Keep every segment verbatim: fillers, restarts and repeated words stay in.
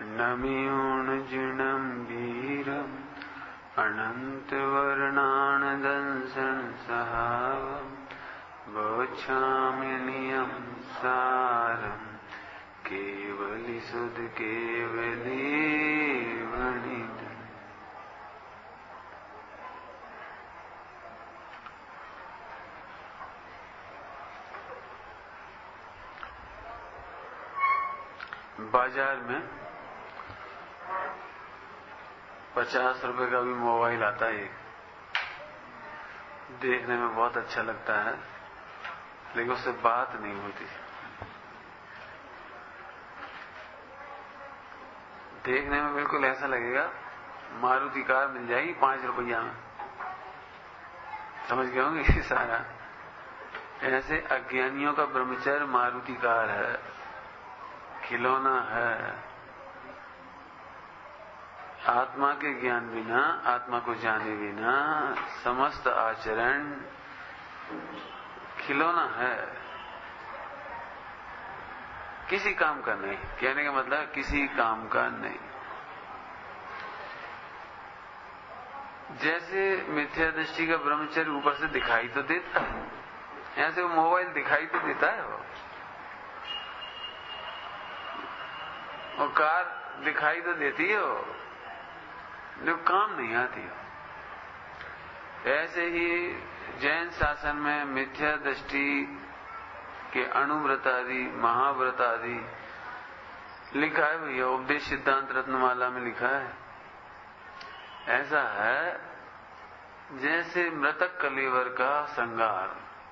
नमियूणजिणं वीरम् अनन्तवर्णानदंसनसहावम् वोच्छाम्यनियं सारम् केवलिसुध केवली वणित। बाजार में पचास रुपए का भी मोबाइल आता है, देखने में बहुत अच्छा लगता है, लेकिन उससे बात नहीं होती। देखने में बिल्कुल ऐसा लगेगा मारुति कार मिल जाएगी पांच रुपया में, समझ गए होंगे ये सारा। ऐसे अज्ञानियों का ब्रह्मचर्य मारुति कार है, खिलौना है। आत्मा के ज्ञान बिना, आत्मा को जाने बिना समस्त आचरण खिलौना है, किसी काम का नहीं। कहने का मतलब किसी काम का नहीं। जैसे मिथ्या दृष्टि का ब्रह्मचर्य ऊपर से दिखाई तो देता है, ऐसे वो मोबाइल दिखाई तो देता है, वो और कार दिखाई तो देती है, वो जो काम नहीं आती हो। ऐसे ही जैन शासन में मिथ्या दृष्टि के अणुव्रत आदि, महाव्रत आदि लिखा है भैया, उपदेश सिद्धांत रत्नमाला में लिखा है। ऐसा है जैसे मृतक कलेवर का श्रृंगार,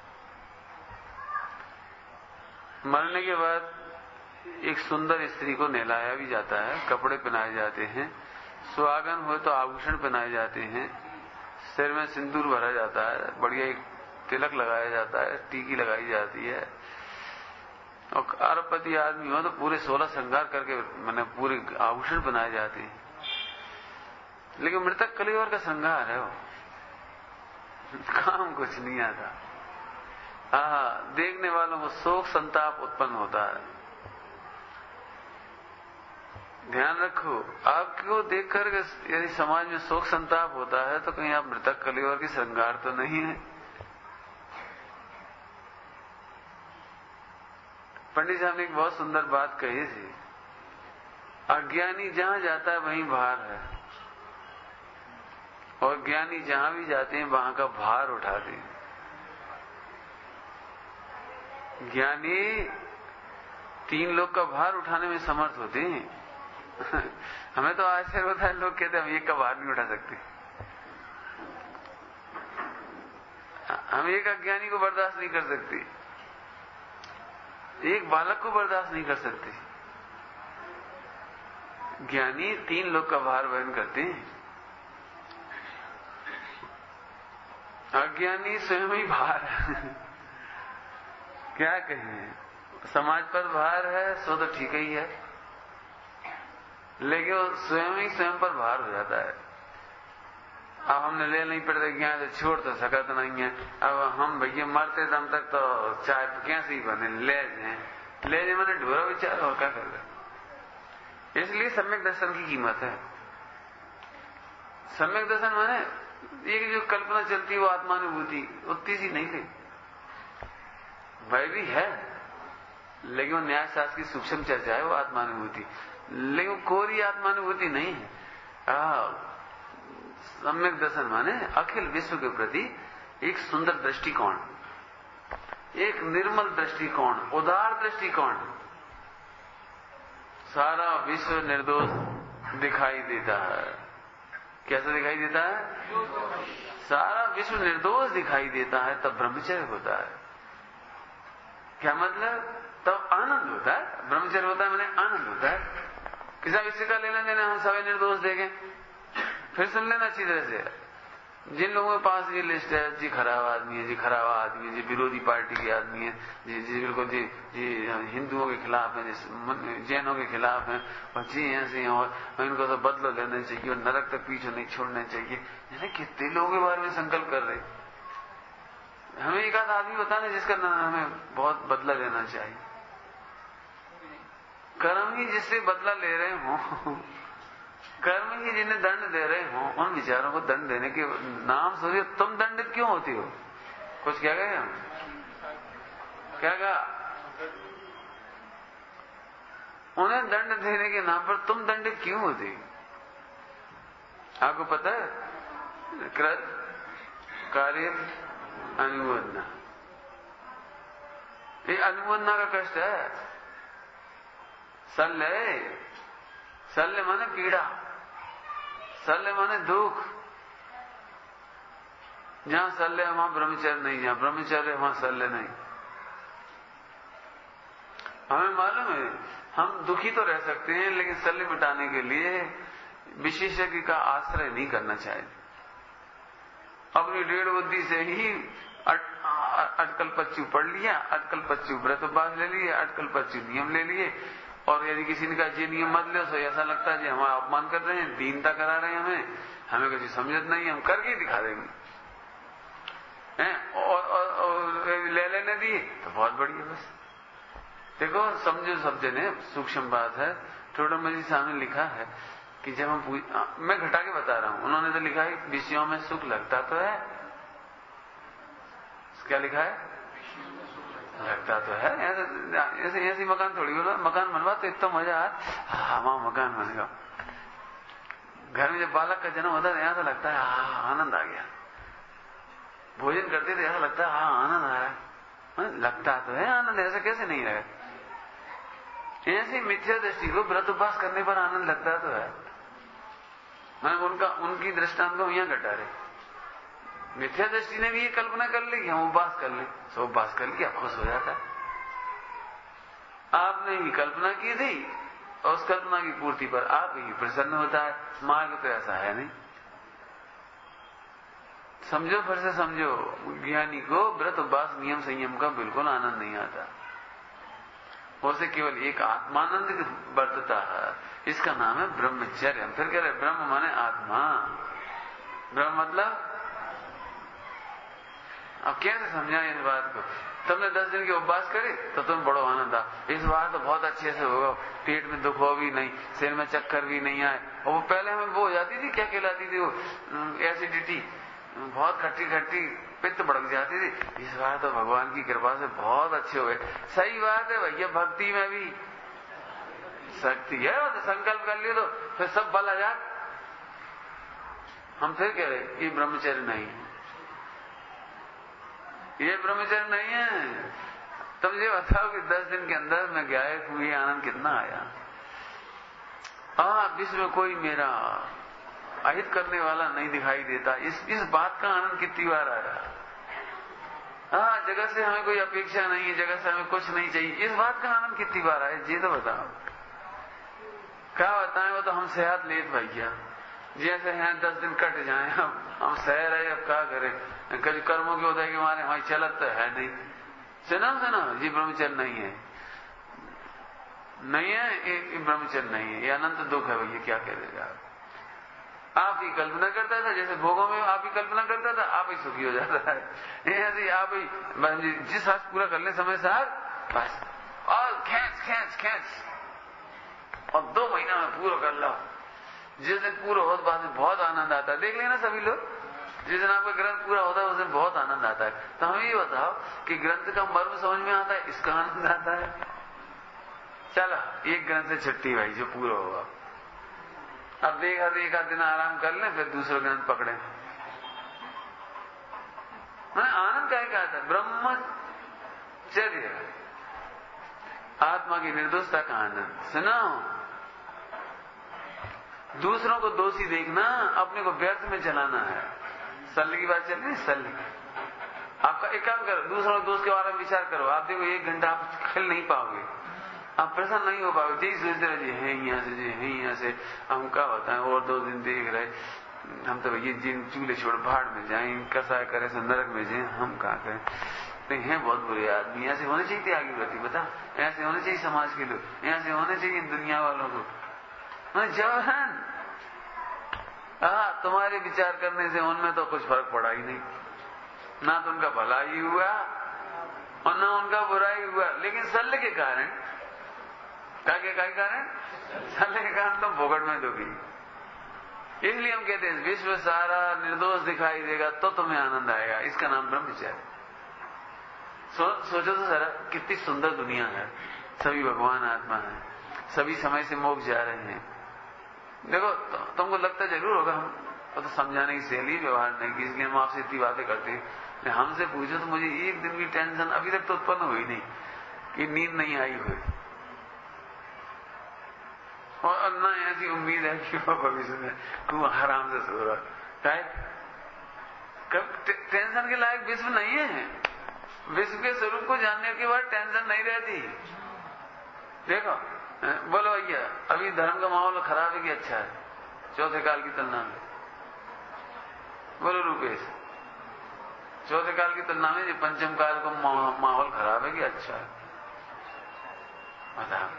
मरने के बाद एक सुंदर स्त्री को नहलाया भी जाता है, कपड़े पहनाए जाते हैं, सुहागन हो तो आभूषण पहनाए जाते हैं, सिर में सिंदूर भरा जाता है, बढ़िया एक तिलक लगाया जाता है, टीकी लगाई जाती है, और अरबपति आदमी हो तो पूरे सोलह श्रृंगार करके मैंने पूरे आभूषण बनाए जाते हैं। लेकिन मृतक कलेवर का श्रृंगार है वो, काम कुछ नहीं आता। आहा, देखने वालों को शोक संताप उत्पन्न होता है। ध्यान रखो, आपको देखकर यदि समाज में शोक संताप होता है तो कहीं आप मृतक कलेवर की श्रृंगार तो नहीं है। पंडित साहब ने एक बहुत सुंदर बात कही थी, अज्ञानी जहां जाता है वहीं भार है, और ज्ञानी जहां भी जाते हैं वहां का भार उठाते हैं। ज्ञानी तीन लोग का भार उठाने में समर्थ होते हैं। हमें तो आश्चर्य होता है, लोग कहते हैं हम एक का भार नहीं उठा सकते। हम एक अज्ञानी को बर्दाश्त नहीं कर सकते, एक बालक को बर्दाश्त नहीं कर सकते। ज्ञानी तीन लोग का भार वहन करते हैं, अज्ञानी स्वयं ही भार है। क्या कहें, समाज पर भार है सो तो ठीक ही है, लेकिन वो स्वयं ही स्वयं पर भार हो जाता है। अब हमने ले नहीं पड़ता ज्ञान तो छोड़ तो सका तो नहीं है। अब हम भैया मरते दम तक तो चाय कैसे ही बने ले जाए, ले जाए मैंने ढोरा विचार और क्या कर रहे। इसलिए सम्यक दर्शन की कीमत है। सम्यक दर्शन माने एक जो कल्पना चलती है वो आत्मानुभूति उतनी सी नहीं थी, वह भी है, लेकिन वो न्याय शास्त्र की सूक्ष्म चर्चा है, वो आत्मानुभूति, लेकिन कोरी आत्मानुभूति नहीं है। सम्यक दर्शन माने अखिल विश्व के प्रति एक सुंदर दृष्टिकोण, एक निर्मल दृष्टिकोण, उदार दृष्टिकोण। सारा विश्व निर्दोष दिखाई देता है। कैसा दिखाई देता है? सारा विश्व निर्दोष दिखाई देता है, तब ब्रह्मचर्य होता है। क्या मतलब? तब आनंद होता है। ब्रह्मचर्य होता है मैंने आनंद होता है। किसी विषय का लेना देना हम सभी निर्दोष देखें, फिर सुन लेना अच्छी तरह से। जिन लोगों के पास ये लिस्ट है, जी खराब आदमी है, जी खराब आदमी है, जी विरोधी पार्टी के आदमी है, जी जी बिल्कुल जी जी हिंदुओं के खिलाफ है, जैनों के खिलाफ है, और जी ऐसे हैं, और इनको तो बदला लेना चाहिए और नरक तक पीछे नहीं छोड़ना चाहिए। यानी कितने लोगों के बारे में संकल्प कर रहे। हमें एक आध आदमी बताना जिसका हमें बहुत बदला लेना चाहिए। कर्म ही जिससे बदला ले रहे हो, कर्म ही जिन्हें दंड दे रहे हो, उन विचारों को दंड देने के नाम सोचिए तुम दंडित क्यों होती हो? कुछ क्या गए हम? क्या कहा? उन्हें दंड देने के नाम पर तुम दंडित क्यों होती? आपको पता है? कृत कार्य अनुमोदना, ये अनुमोदना का कष्ट है। शल्य, शल्य माने पीड़ा, शल्य माने दुख। जहां शल्य है वहां ब्रह्मचर्य नहीं, जहां ब्रह्मचर्य वहां शल्य नहीं। हमें मालूम है हम दुखी तो रह सकते हैं, लेकिन शल्य मिटाने के लिए विशेषज्ञ का आश्रय नहीं करना चाहिए। अपनी डेढ़ बुद्धि से ही अट, अटकल पच्चू पढ़ लिया, अटकल पच्चू व्रत उपवास ले लिए, अटकल पच्चू नियम ले लिए, और यदि किसी ने कहा ये नियम मत लो तो ऐसा लगता है जी हमारा अपमान कर रहे हैं, दीनता करा रहे हैं हमें, हमें कुछ समझत नहीं, हम करके दिखा देंगे हैं। और, और, और ले लेने दिए तो बहुत बढ़िया। बस देखो समझो, सब जने सूक्ष्म बात है। टोटम जी सामने लिखा है कि जब हम, मैं घटा के बता रहा हूं, उन्होंने तो लिखा है विषयों में सुख लगता तो है। क्या लिखा है? लगता तो है। ऐसे ऐसी मकान थोड़ी बोला, मकान बनवा तो इतना मजा आ, हाँ वहां मकान बनेगा। घर में जब बालक का जन्म होता है यहां तो लगता है हाँ आनंद आ गया। भोजन करते थे ऐसा लगता है हाँ आनंद आ रहा है। लगता तो है आनंद, ऐसा कैसे नहीं रहे? ऐसी मिथ्या दृष्टि को व्रत उपवास करने पर आनंद लगता तो है। मैंने उनका उनकी दृष्टांत को यहां घटा रहे। मिथ्या दृष्टि ने भी ये कल्पना कर ली कि हम उपवास कर ले, सो उपवास कर लिया, खुश हो जाता है। आपने ही कल्पना की थी और उस कल्पना की पूर्ति पर आप ही प्रसन्न होता है। मार्ग तो ऐसा है नहीं। समझो, फिर से समझो, ज्ञानी को व्रत उपवास नियम संयम का बिल्कुल आनंद नहीं आता। उसे केवल एक आत्मानंद बरतता है, इसका नाम है ब्रह्मचर्य। हम फिर कह रहे ब्रह्म माने आत्मा। ब्रह्म मतलब, अब कैसे समझाएं इस बात को? तुमने दस दिन के उपवास करे तो तुम बड़ो आनंद आ, इस बार तो बहुत अच्छे से होगा, पेट में दुख हो भी नहीं, सिर में चक्कर भी नहीं आए। और वो पहले हमें वो हो जाती थी, क्या कहलाती थी वो, एसिडिटी, बहुत खट्टी खट्टी पित्त बढ़क जाती थी। इस बार तो भगवान की कृपा से बहुत अच्छे हो गए। सही बात है भैया, भक्ति में भी शक्ति है। तो संकल्प कर लिया तो फिर सब बल आ जात। हम फिर कह रहे ये ब्रह्मचर्य नहीं है, ये ब्रह्मचर्य नहीं है। तुम ये बताओ कि दस दिन के अंदर मैं गायक हूं, ये आनंद कितना आया? हाँ, विश्व में कोई मेरा अहित करने वाला नहीं दिखाई देता, इस इस बात का आनंद कितनी बार आया? हाँ, जगत से हमें कोई अपेक्षा नहीं है, जगत से हमें कुछ नहीं चाहिए, इस बात का आनंद कितनी बार आया? ये तो बताओ। क्या बताएं, वो तो हम सेहत लेत भैया, जैसे हैं दस दिन कट जाए, हम हम सह रहे, अब क्या करें? कभी कर्मों के उदय के मारे हमारी चलत तो है नहीं। सुना सुना जी ब्रह्मचर्य नहीं है, नहीं है, ये ब्रह्मचर्य नहीं है, ये अनंत दुख है भैया। क्या कह देगा आप? आप ही कल्पना करता था, जैसे भोगों में आप ही कल्पना करता था, आप ही सुखी हो जाता है। ऐसे आप ही जिस साथ पूरा कर ले समय साथ बस, और खेच खेच खेच, और दो महीना में पूरा कर लो। जिस दिन पूरा होता बाद में बहुत आनंद आता है। देख लेना सभी लोग, जिस दिन आपका ग्रंथ पूरा होता है उस दिन बहुत आनंद आता है। तो हमें ये बताओ कि ग्रंथ का मर्म समझ में आता है, इसका आनंद आता है। चलो एक ग्रंथ से छुट्टी भाई, जो पूरा होगा। अब देखा देखा दिन आराम कर लें, फिर दूसरा ग्रंथ पकड़े। मैं आनंद क्या कहता है? ब्रह्मचर्य, आत्मा की निर्दोषता का आनंद। सुनो, दूसरों को दोषी देखना, अपने को व्यर्थ में चलाना है। सल्ले की बात चल रही है, सल्ले। आपका एक काम करो, दूसरों के दोष के बारे में विचार करो। आप देखो एक घंटा आप खेल नहीं पाओगे, आप प्रसन्न नहीं हो पाओगे। यही सोचते रहे, है यहाँ से, जी है यहाँ से, हम क्या बताएं, और दो दिन देख रहे, हम तो ये जिन चूल्हे छोड़ भाड़ में जाए, कसा करे से नरक में जाए, हम क्या करें? नहीं है बहुत बुरे आदमी, ऐसे होने चाहिए आगे बढ़ती, बता, ऐसे होने चाहिए समाज के लोग, ऐसे होने चाहिए दुनिया वालों को। जवान, हाँ, तुम्हारे विचार करने से उनमें तो कुछ फर्क पड़ा ही नहीं, ना तो उनका भला ही हुआ और ना उनका बुरा ही हुआ। लेकिन शल्य के कारण क्या के काय कारण चलने के कारण तुम भोगट में दोगी। इसलिए हम कहते हैं विश्व सारा निर्दोष दिखाई देगा तो तुम्हें आनंद आएगा। इसका नाम ब्रह्मचर्य। सो, सोचो तो जरा कितनी सुंदर दुनिया है। सभी भगवान आत्मा है, सभी समय से मोक्ष जा रहे हैं। देखो तो, तुमको लगता जरूर होगा हम तो समझाने की शैली व्यवहार नहीं की, इसलिए हम आपसे इतनी बातें करते हैं। हमसे पूछो तो मुझे एक दिन की टेंशन अभी तक तो उत्पन्न हुई नहीं कि नींद नहीं आई हुई, और न ऐसी उम्मीद है कि वो भविष्य में तू आराम से सो रहा है। कब टेंशन के लायक विश्व नहीं है। विश्व के स्वरूप को जानने के बाद टेंशन नहीं रहती। देखो बोलो भैया अभी धर्म का माहौल खराब है कि अच्छा है चौथे काल की तुलना में? बोलो रूपेश, चौथे काल की तुलना में ये पंचम काल का माहौल खराब है कि अच्छा है? बताओ।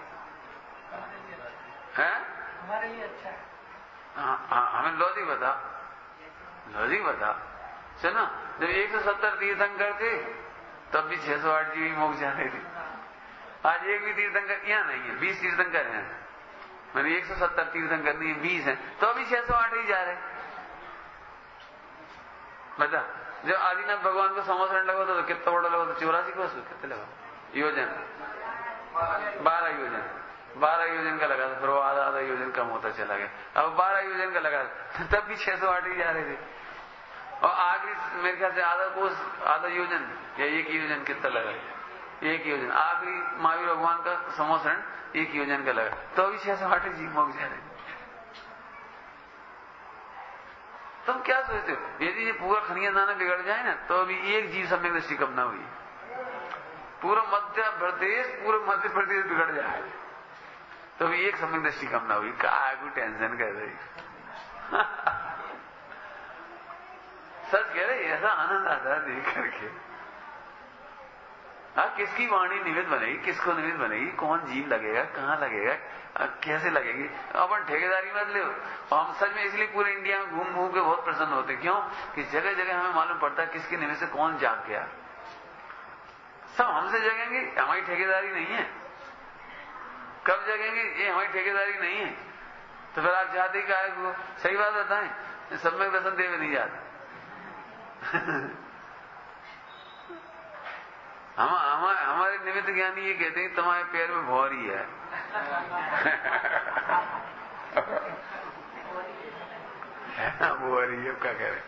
है हमारे लिए अच्छा है। हाँ हाँ हमें लॉजिक बता, लॉजिक बता। सुनो जब एक सौ सत्तर तीर्थंकर थे तब भी छह सौ आठ जीवी मोक्ष जा रहे थे। आज एक भी तीर्थंकर यहाँ नहीं है, बीस तीर्थंकर हैं। मैंने एक सौ सत्तर तीर्थंकर नहीं है, बीस है, तो अभी छह सौ आठ ही जा रहे। बता जब आदिनाथ भगवान को समोसरण लगा था तो कितना बड़ा लगा था? चौरासी कोस कितने लगा? योजन बारह योजन बारह योजन का लगा था। फिर वो आधा आधा योजन कम होता चला गया। अब बारह योजन का लगा था तब भी छह सौ आठ ही जा रहे थे। और आखिरी मेरे ख्याल से आधा कोस आधा योजन या एक योजन कितना लगा? एक योजन। आखिरी महावीर भगवान का समोसरण एक योजन का लगा तो अभी छह सौ आठ ही जीव मोक्ष जा रहे। तुम क्या सोचते हो यदि ये पूरा खनिया दाना बिगड़ जाए ना तो अभी एक जीव सम्यक दृष्टि कम ना हुई। पूरा मध्य प्रदेश पूरा मध्य प्रदेश बिगड़ जाए तो अभी एक सम्यक दृष्टि कम ना हुई। क्या कोई टेंशन कर रही? सच कह रहे ऐसा आनंद आता है देख करके। हाँ किसकी वाणी निमित्त बनेगी, किसको निमित्त बनेगी, कौन जीव लगेगा, कहाँ लगेगा, कैसे लगेगी। अपन ठेकेदारी मत ले। हम सच में इसलिए पूरे इंडिया में घूम घूम के बहुत प्रसन्न होते। क्यों कि जगह जगह हमें मालूम पड़ता है किसके निमित्त से कौन जाग गया। सब हमसे जगेंगे, हमारी ठेकेदारी नहीं है। कब जगेंगे ये हमारी ठेकेदारी नहीं है। तो फिर आप चाहते क्या है? सही बात बताएं सब में दर्शन देवे नहीं जाते। हम हमारे निमित्त ज्ञानी ये कहते हैं तुम्हारे पैर में भौरी है। भौरी है क्या कह रहे?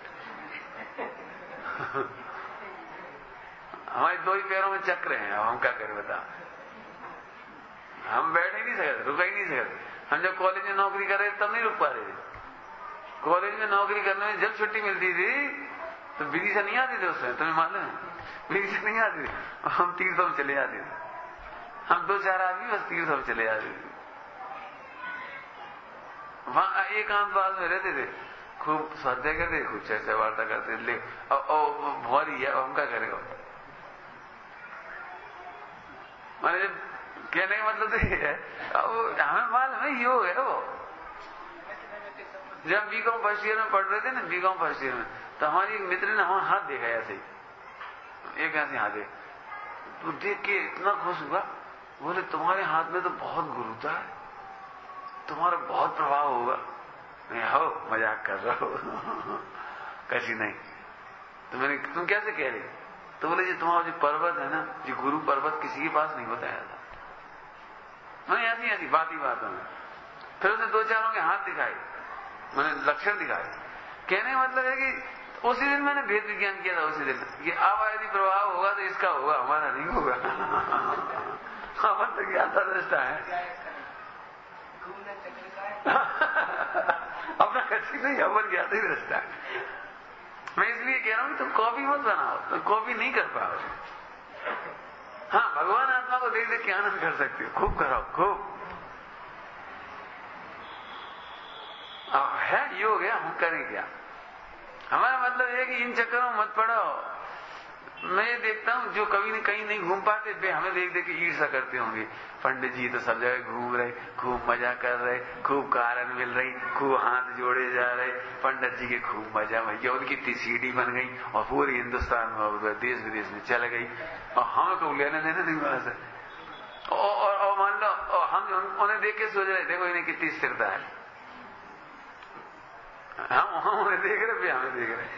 हमारे दो ही पैरों में चक्र हैं। अब हम क्या करें बता? हम बैठ ही नहीं सकते, रुक ही नहीं सकते। हम जब कॉलेज में नौकरी कर रहे तब नहीं रुक पा रहे थे। कॉलेज में नौकरी करने में जब छुट्टी मिलती थी तो विधि से नहीं आती थी। उसमें तुम्हें मालूम है विधि से नहीं आती थी। हम तीर्थों में चले जाते थे। हम दो चार आदमी बस तीर्थों में चले जाते थे। वहां एकांतवास में रहते थे, खूब स्वाध्याय करते, खूब चर्चा वार्ता करते। ले भौरी है हम क्या करेगा? मैंने जब कहने का मतलब तो ये है अब हमें मालूम है योग है वो। जब बीकॉम फर्स्ट ईयर में पढ़ रहे थे ना, बीकॉम फर्स्ट ईयर में, तो हमारी एक मित्र ने हमारा हाथ देखा ऐसे ही, एक ऐसे हाथ देख तो देख के इतना खुश हुआ। बोले तुम्हारे हाथ में तो बहुत गुरुता है, तुम्हारा बहुत प्रभाव होगा। नहीं हो मजाक कर रहा हो। कैसी नहीं तो मैंने तुम कैसे कह रही? तो बोले जी तुम्हारा जो पर्वत है ना, जो गुरु पर्वत किसी के पास नहीं बताया था। मैंने ऐसी ऐसी बात ही बात में फिर उसने दो चारों के हाथ दिखाए, मैंने लक्षण दिखाए। कहने का मतलब है कि उसी दिन मैंने भेद विज्ञान किया था। उसी दिन कि अब यदि प्रभाव होगा तो इसका होगा, हमारा नहीं होगा। हमारा तो ज्ञाता दृष्टा है। अपना कच्ची नहीं, अमर ज्ञाता ही दृष्टा है। मैं इसलिए कह रहा हूं कि तुम कॉपी मत बनाओ, तुम कॉपी नहीं कर पाओ। हाँ भगवान आत्मा को देख देख के आनंद कर सकते हो, खूब कराओ खूब। है योग है, हम करें क्या? हमारा मतलब है कि इन चक्करों मत पड़ो। मैं ये देखता हूं जो कभी नहीं कहीं नहीं घूम पाते वे हमें देख देख के ईर्षा करते होंगे। पंडित जी तो सब जगह घूम रहे, खूब मजा कर रहे, खूब कारण मिल रही, खूब हाथ जोड़े जा रहे। पंडित जी के खूब मजा भैया, उनकी इतनी सीढ़ी बन गई और पूरे हिंदुस्तान में देश विदेश में चल गई और हमें को लेने देने नहीं वहां से। और, और, और मान लो और हम हम उन्हें देख के सोच रहे देखो इन्हें कितनी स्थिरता है, हम हम उन्हें देख रहे भी हमें देख रहे।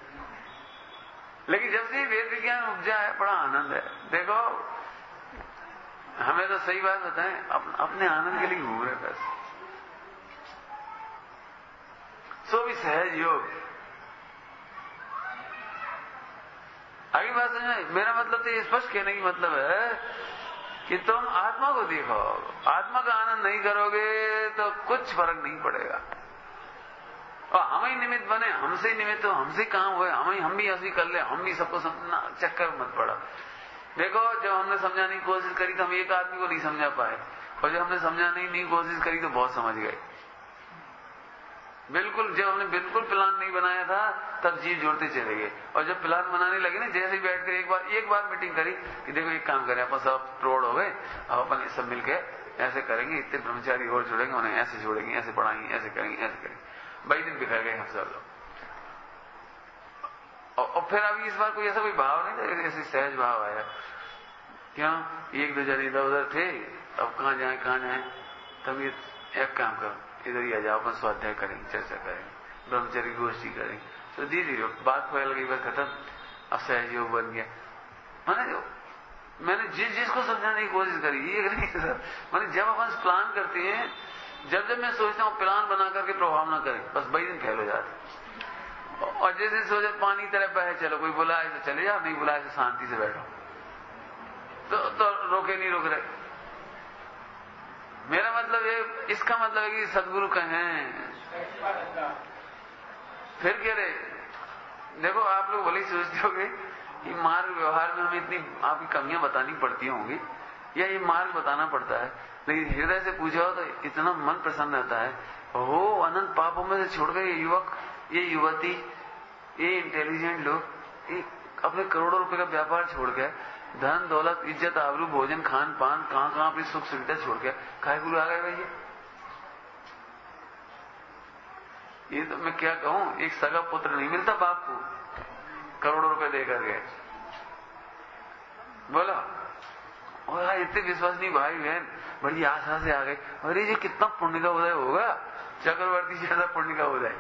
लेकिन जब से वेद विज्ञान उपजा है बड़ा आनंद है। देखो हमें तो सही बात बताएं, अप, अपने आनंद के लिए घूम रहे बस। सो भी सहज योग। आगे बात समझ, मेरा मतलब तो ये स्पष्ट कहने की मतलब है कि तुम आत्मा को देखो, आत्मा का आनंद नहीं करोगे तो कुछ फर्क नहीं पड़ेगा। और हम ही निमित्त बने, हमसे ही निमित्त हो, हमसे काम हुए, हम ही हम भी ऐसे कर ले, हम भी सबको समझना, चक्कर मत पड़ा। देखो जब हमने समझाने की कोशिश करी तो हम एक आदमी को नहीं समझा पाए, और जब हमने समझाने की कोशिश करी तो बहुत समझ गए। बिल्कुल जब हमने बिल्कुल प्लान नहीं बनाया था तब जीव जोड़ते चले गए, और जब प्लान बनाने लगे ना, जैसे ही बैठ कर एक बार एक बार मीटिंग करी कि देखो एक काम करें, अपन सब प्रोड हो गए, अब अपन सब मिलके ऐसे करेंगे, इतने ब्रह्मचारी और जुड़ेंगे, उन्हें ऐसे जोड़ेंगे, ऐसे पढ़ाएंगे, ऐसे करेंगे, ऐसे करेंगे। भाई दिन बिखर गए हम सब लोग। और फिर अभी इस बार कोई ऐसा कोई भाव नहीं था, ऐसे सहज भाव आया। क्यों? एक दो जन इधर उधर थे, अब कहां जाए कहां जाए, तब ये एक काम करो, इधर ही आ जाओ, अपन स्वाध्याय करेंगे, चर्चा करेंगे, ब्रह्मचर्य गोष्ठी करेंगे। तो धीरे धीरे बात फैल गई, बात खत्म, अब सहज योग बन गया। मैंने जो मैंने जिस जिसको समझाने की कोशिश करी, ये नहीं सर, मैंने जब अपन प्लान करते हैं, जब जब मैं सोचता हूं प्लान बना करके प्रभाव ना करें, बस वही दिन फेल हो जाते। और जैसे सोचे पानी तरह बहे चलो, कोई बुलाए तो चले जाओ, नहीं बुलाए तो शांति से बैठो, तो, तो रोके नहीं रोक रहे। मेरा मतलब ये, इसका मतलब है कि सदगुरु कहें फिर कह रहे, देखो आप लोग भले सोचते होंगे कि मार्ग व्यवहार में हमें इतनी आपकी कमियां बतानी पड़ती होंगी, या ये मार्ग बताना पड़ता है, लेकिन हृदय से पूछा हो तो इतना मन प्रसन्न रहता है। हो अनंत पापों में से छोड़ गए ये युवक, ये युवती, ये इंटेलिजेंट लोग, ये अपने करोड़ों रुपए का व्यापार छोड़ गए, धन दौलत इज्जत आबरू भोजन खान पान कहां कहां अपनी सुख सुविधा छोड़ गया, काहे गुरु आ गए भैया। ये तो मैं क्या कहूं, एक सगा पुत्र नहीं मिलता बाप को करोड़ों रुपए देकर गए, बोला। और इतने विश्वसनीय भाई बहन बड़ी आशा से आ गए, अरे ये कितना पुण्य का उदय होगा, चक्रवर्ती ज्यादा पुण्य का उदय।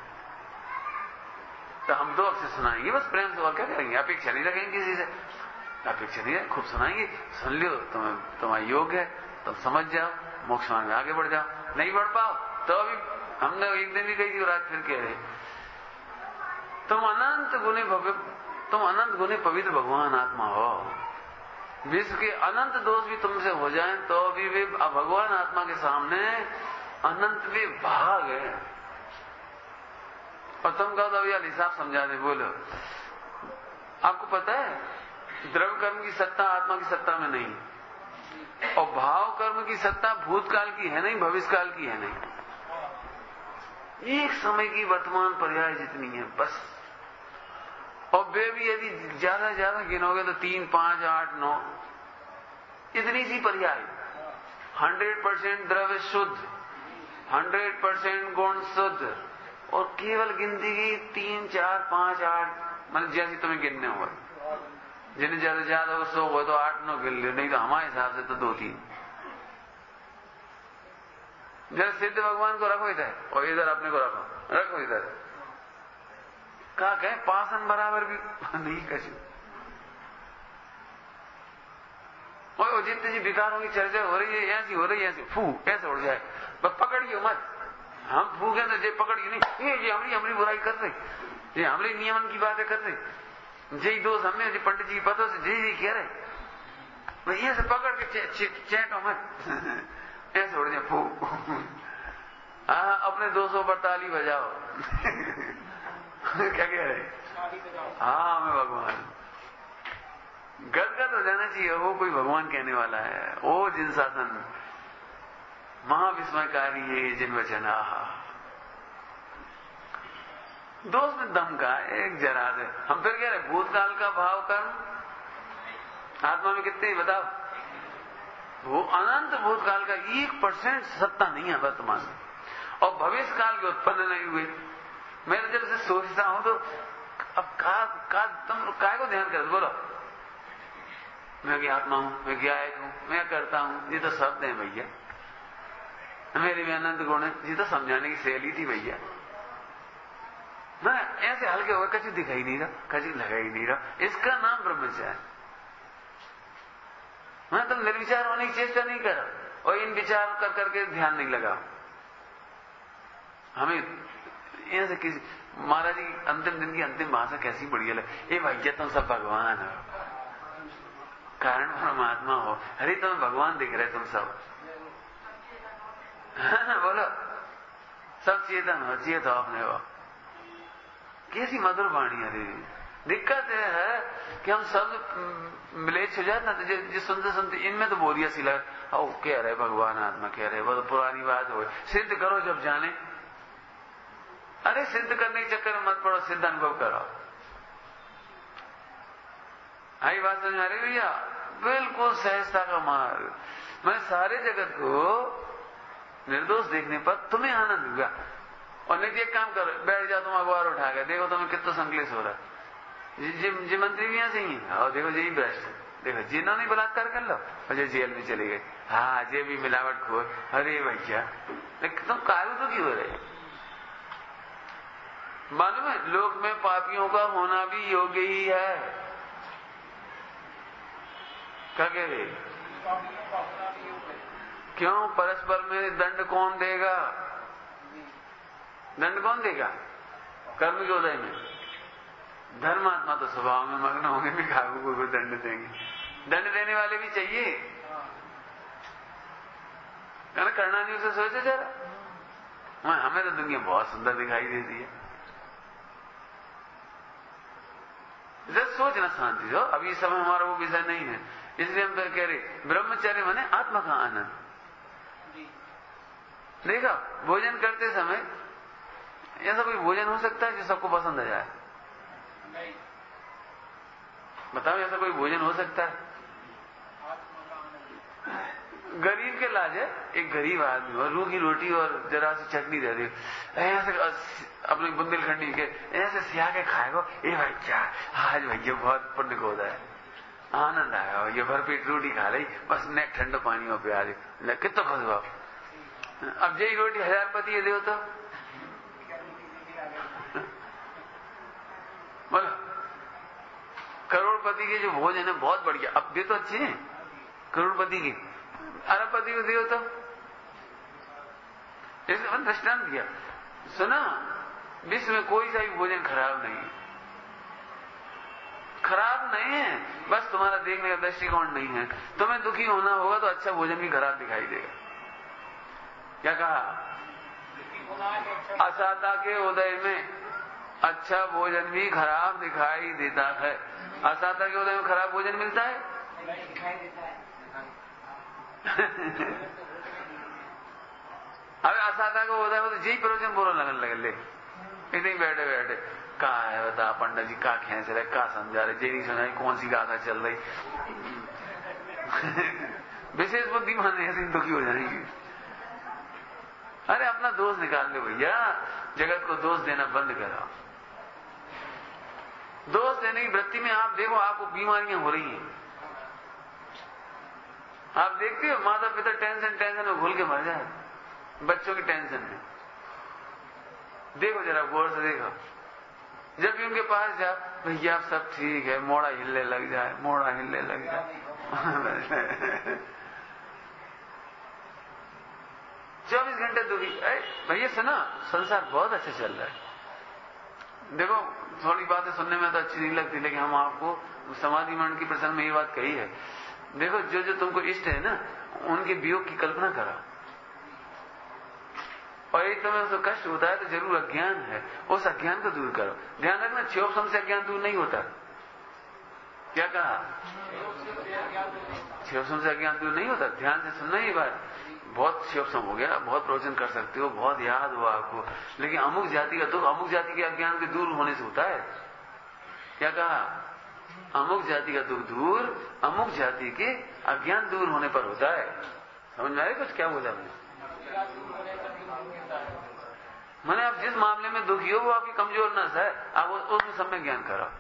तो हम तो आपसे सुनाएंगे बस प्रेम से, और क्या करेंगे, अपेक्षा नहीं रखेंगे किसी से, अपेक्षा नहीं है, खूब सुनाएंगे, सुन लियो, तुम्हें तुम्हारा योग है, तुम समझ जाओ, मोक्ष मार्ग में आगे बढ़ जाओ। नहीं बढ़ पाओ तो अभी हमने एक दिन भी कही थी, रात फिर कह रहे, तुम अनंत गुने भव्य, तुम अनंत गुने पवित्र भगवान आत्मा हो, विश्व के अनंत दोष भी तुमसे हो जाएं तो भी वे भगवान आत्मा के सामने अनंत भी भाग है। और तुम कहो तो भैया हिसाब समझा दे, बोलो। आपको पता है द्रव्य कर्म की सत्ता आत्मा की सत्ता में नहीं, और भाव कर्म की सत्ता भूतकाल की है नहीं, भविष्यकाल की है नहीं, एक समय की वर्तमान पर्याय जितनी है बस। और वे भी यदि ज्यादा ज्यादा गिनोगे तो तीन पांच आठ नौ, इतनी सी पर्याय। हंड्रेड परसेंट द्रव्य शुद्ध, हंड्रेड परसेंट गुण शुद्ध, और केवल गिनती की तीन चार पांच आठ, मतलब जैसी तुम्हें गिनने हो, जिन्हें ज्यादा ज्यादा हो सौ हो तो आठ नौ गिन लो, नहीं तो हमारे हिसाब से तो दो तीन। जरा सिद्ध भगवान को रखो इधर, और इधर अपने को रखो, रखो इधर, कहा कहें पासन बराबर भी नहीं कछु। और जितने जी विकारों की चर्चा हो रही है, ऐसी हो रही है, ऐसी फू ऐसे उड़ जाए, बस पकड़ियो मत। हम फूके तो जे पकड़िए नहीं, ये ये हमारी हमारी बुराई कर रही, ये हमारे नियमन की बातें कर रही, जय दोस्त हमें पंडित जी की पतों से जय जी कह रहे, ये से पकड़ के चैटो मत, ऐसे उड़ जाए फू। हाँ अपने दो सौ पर ताली बजाओ। क्या कह रहे? हाँ मैं भगवान, गदगद हो जाना चाहिए, वो कोई भगवान कहने वाला है, ओ जिन शासन महाविस्मयकारी है जिन वचन, आहा दोस्त में दम का एक जरा से। हम फिर कह रहे भूतकाल का भाव कर्म आत्मा में कितने बताओ, वो अनंत भूतकाल का एक परसेंट सत्ता नहीं है वर्तमान में, और भविष्य काल के उत्पन्न नहीं हुए। मैं जब से सोचता हूं तो अब का, का तुम काय को ध्यान कर, बोलो मैं क्या आत्मा हूं, मैं क्या एक हूं, मैं करता हूं, ये तो शब्द है भैया, मेरे भी अनंत गुण है। ये तो समझाने की शैली थी भैया ना, ऐसे हल्के होकर कछु दिखाई नहीं रहा, कछु लगा ही नहीं रहा, इसका नाम ब्रह्मचार्य। मैं तुम निर्विचार होने की चेष्टा नहीं करो और इन विचार कर करके ध्यान नहीं लगाओ। हमें यहां से किसी महाराज जी की अंतिम दिन की अंतिम भाषा कैसी बढ़िया लगे, ए भैया तुम सब भगवान हो, कारण परमात्मा हो, अरे तुम्हें भगवान दिख रहे तुम सब, है ना, बोलो सब चेतन हो, चेत हो अपने हो। कैसी मधुर वाणी है। दिक्कत यह है कि हम सब मिलेच हो जाए ना, तो जिस सुनते सुनते इनमें तो बोरिया सी लगे, ओ कह रहे भगवान आत्मा कह रहे, वो तो पुरानी बात हो, सिद्ध करो जब जाने। अरे सिद्ध करने के चक्कर में मत पड़ो, सिद्ध अनुभव करो। आई बात समझ आ रही भैया? बिल्कुल सहजता का मार्ग। मैं सारे जगत को निर्दोष देखने पर तुम्हें आनंद होगा। और नहीं एक काम करो, बैठ जाओ, तुम अखबार उठा के देखो तुम्हें कितना संकलेश हो रहा है। जी, जी मंत्री भी यहां से ही है, और देखो जी भ्रष्ट, देखो जिन्होंने बलात्कार कर लो और जो जेल में चले गए, हाँ जे भी मिलावट खोर, अरे भैया लेकिन तुम काबू तो क्यों हो रहे? मालूम है लोक में पापियों का होना भी योग्य ही है। क्या कह रहे? क्यों? परस्पर में दंड कौन देगा? दंड कौन देगा? कर्म के उदय में। धर्मात्मा तो स्वभाव में मग्न होंगे, भी काबू को दंड देंगे। दंड देने वाले भी चाहिए, करना नहीं, उसे सोचे जरा। हमें तो दुनिया बहुत सुंदर दिखाई देती है, जरा सोचना शांति से। अभी इस समय हमारा वो विषय नहीं है, इसलिए हम कह रहे ब्रह्मचर्य माने आत्मा का आनंद। देखा भोजन करते समय ऐसा कोई भोजन हो सकता है जो सबको पसंद आ जाए? नहीं। बताओ ऐसा कोई भोजन हो सकता है? गरीब के लाज है, एक गरीब आदमी और रूह की रोटी और जरा सी चटनी दे दी, ऐसे अपने बुंदेलखंडी के ऐसे सिया के खाएगा, ए भाई क्या आज भैया बहुत पुण्य को होता है, आनंद आएगा, ये भरपेट रोटी खा ली, बस नेक ठंडो पानी में प्याज कितना खुश हुआ। अब यही रोटी हजार पति दे तो बोलो, करोड़पति के जो भोजन है बहुत बढ़िया, अब दे तो अच्छे हैं करोड़पति की, अरबपति को दियो तो इसने मैंने दृष्टांत दिया। सुना, विश्व में कोई सा भी भोजन खराब नहीं है, खराब नहीं है, बस तुम्हारा देखने का दृष्टिकोण नहीं है। तुम्हें दुखी होना होगा तो अच्छा भोजन भी खराब दिखाई देगा। क्या कहा? असाता के उदय में अच्छा भोजन भी खराब दिखाई देता है। असाता के उदय में खराब भोजन मिलता है? दिखाई देता है। अब असाता को उदय हो तो जी प्रवचन बोलो लगन लगे, ले इतनी बैठे बैठे कहा है बता पंडित जी, का खेच रहे, का समझा रहे, जेरी सुनाई कौन सी गाथा चल रही। विशेष बुद्धिमान ऐसी दुखी हो जाएंगे। अरे अपना दोष निकाल लो भैया, जगत को दोष देना बंद करो। दोष देने की वृत्ति में आप देखो आपको बीमारियां हो रही हैं। आप देखते हो माता पिता टेंशन टेंशन में घुल के मर जाए, बच्चों की टेंशन में। देखो जरा गौर से देखो, जब भी उनके पास जा, भैया आप सब ठीक है, मोड़ा हिलने लग जाए, मोड़ा हिलने लग जाए। चौबीस घंटे दुखी। भैया सुना, संसार बहुत अच्छा चल रहा है। देखो थोड़ी बातें सुनने में तो अच्छी नहीं लगती, लेकिन हम आपको समाधि मंडल की प्रसंग में ये बात कही है। देखो जो जो तुमको इष्ट है ना, उनके वियोग की कल्पना करो, और एक तुम्हें उसको कष्ट होता है तो जरूर अज्ञान है, उस अज्ञान को दूर करो। ध्यान रखना, क्षोभ से अज्ञान दूर नहीं होता। क्या कहा? क्षोभ से अज्ञान दूर नहीं होता। ध्यान से सुनना ही बात। बहुत क्षोभ हो गया, बहुत प्रवचन कर सकते हो, बहुत याद हुआ आपको, लेकिन अमुक जाति का दुख अमुक जाति के अज्ञान के दूर होने से होता है। क्या कहा? अमुक जाति का दुख दूर अमुक जाति के अज्ञान दूर होने पर होता है। समझ में आए कुछ? क्या बोला मैंने? मैंने आप जिस मामले में दुखी हो वो आपकी कमजोर नस है, आप उसमें सब में ज्ञान करो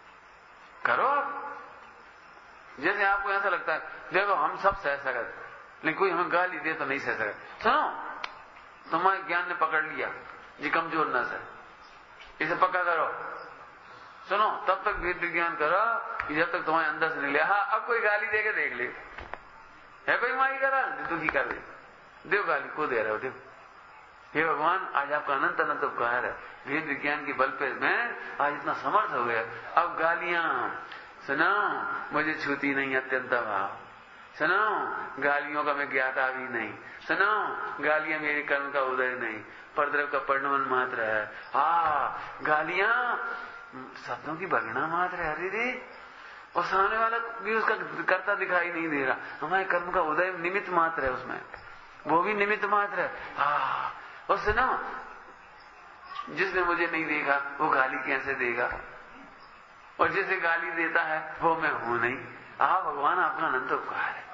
करो आप। जैसे आपको ऐसा लगता है, देखो हम सब सह सकते, लेकिन कोई हमें गाली दे तो नहीं सह सके। सुनो, तुम्हारे ज्ञान ने पकड़ लिया, जी कमजोर न सह, इसे पक्का करो। सुनो, तब तक भेद विज्ञान करो कि जब तक तुम्हारे अंदर से नहीं लिया। हाँ, अब कोई गाली दे के देख ले, है कोई माई करा दुखी कर दे, देव गाली को दे रहे हो, देव। हे भगवान, आज आपका अनंत अनंत उपकार है, भेद विज्ञान के बल पे मैं आज इतना समर्थ हो गया। अब गालियां सुनो, मुझे छूती नहीं अत्यंत भाव। सुनो, गालियों का मैं ज्ञाता भी नहीं। सुनो, गालियां मेरे कर्म का उदय नहीं, परद्रव का परिणमन मात्र है। हा, गालियां शब्दों की वर्णना मात्र है। अरे रे, और सामने वाला भी उसका कर्ता दिखाई नहीं दे रहा, हमारे कर्म का उदय निमित्त मात्र है, उसमें वो भी निमित्त मात्र है। हा, और सुनो, जिसने मुझे नहीं देखा वो गाली कैसे देगा, और जिसे गाली देता है वो मैं हूं नहीं। आ भगवान, आपका अनंत उपकार है।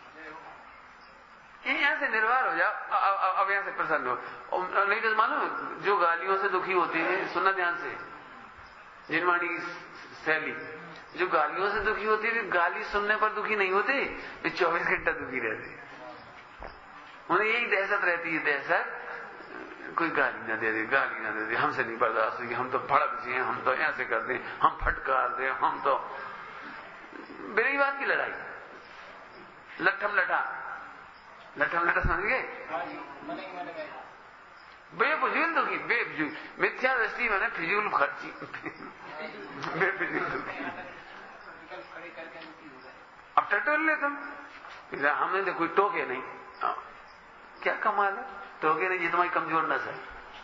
यहां से निर्वार हो जाओ, अब यहां से प्रसन्न हो। नहीं तो मालूम, जो गालियों से दुखी होते हैं, सुनना ध्यान से, जिनवाणी की शैली, जो गालियों से दुखी होती है, गाली सुनने पर दुखी नहीं होते, वे चौबीस घंटा दुखी रहते। उन्हें यही दहशत रहती है, दहशत कोई गाली ना दे दे, गाली ना दे दे, हमसे नहीं बर्दाश्त होगी, हम तो भड़क जिए, हम तो ऐसे कर दें, हम फटकार दें, हम तो बिना बात की लड़ाई, लट्ठम लटा, लट्ठम लटा समझ गए, बेफिजूल दुखी, बेफिजूल मिथ्या दृष्टि मैंने फिजूल खर्ची, बेफिजूल दुखी। अब टटोल ले तुम, हमने तो कोई टोके नहीं, क्या कमाल है, टोके नहीं, ये तुम्हारी कमजोर नस है।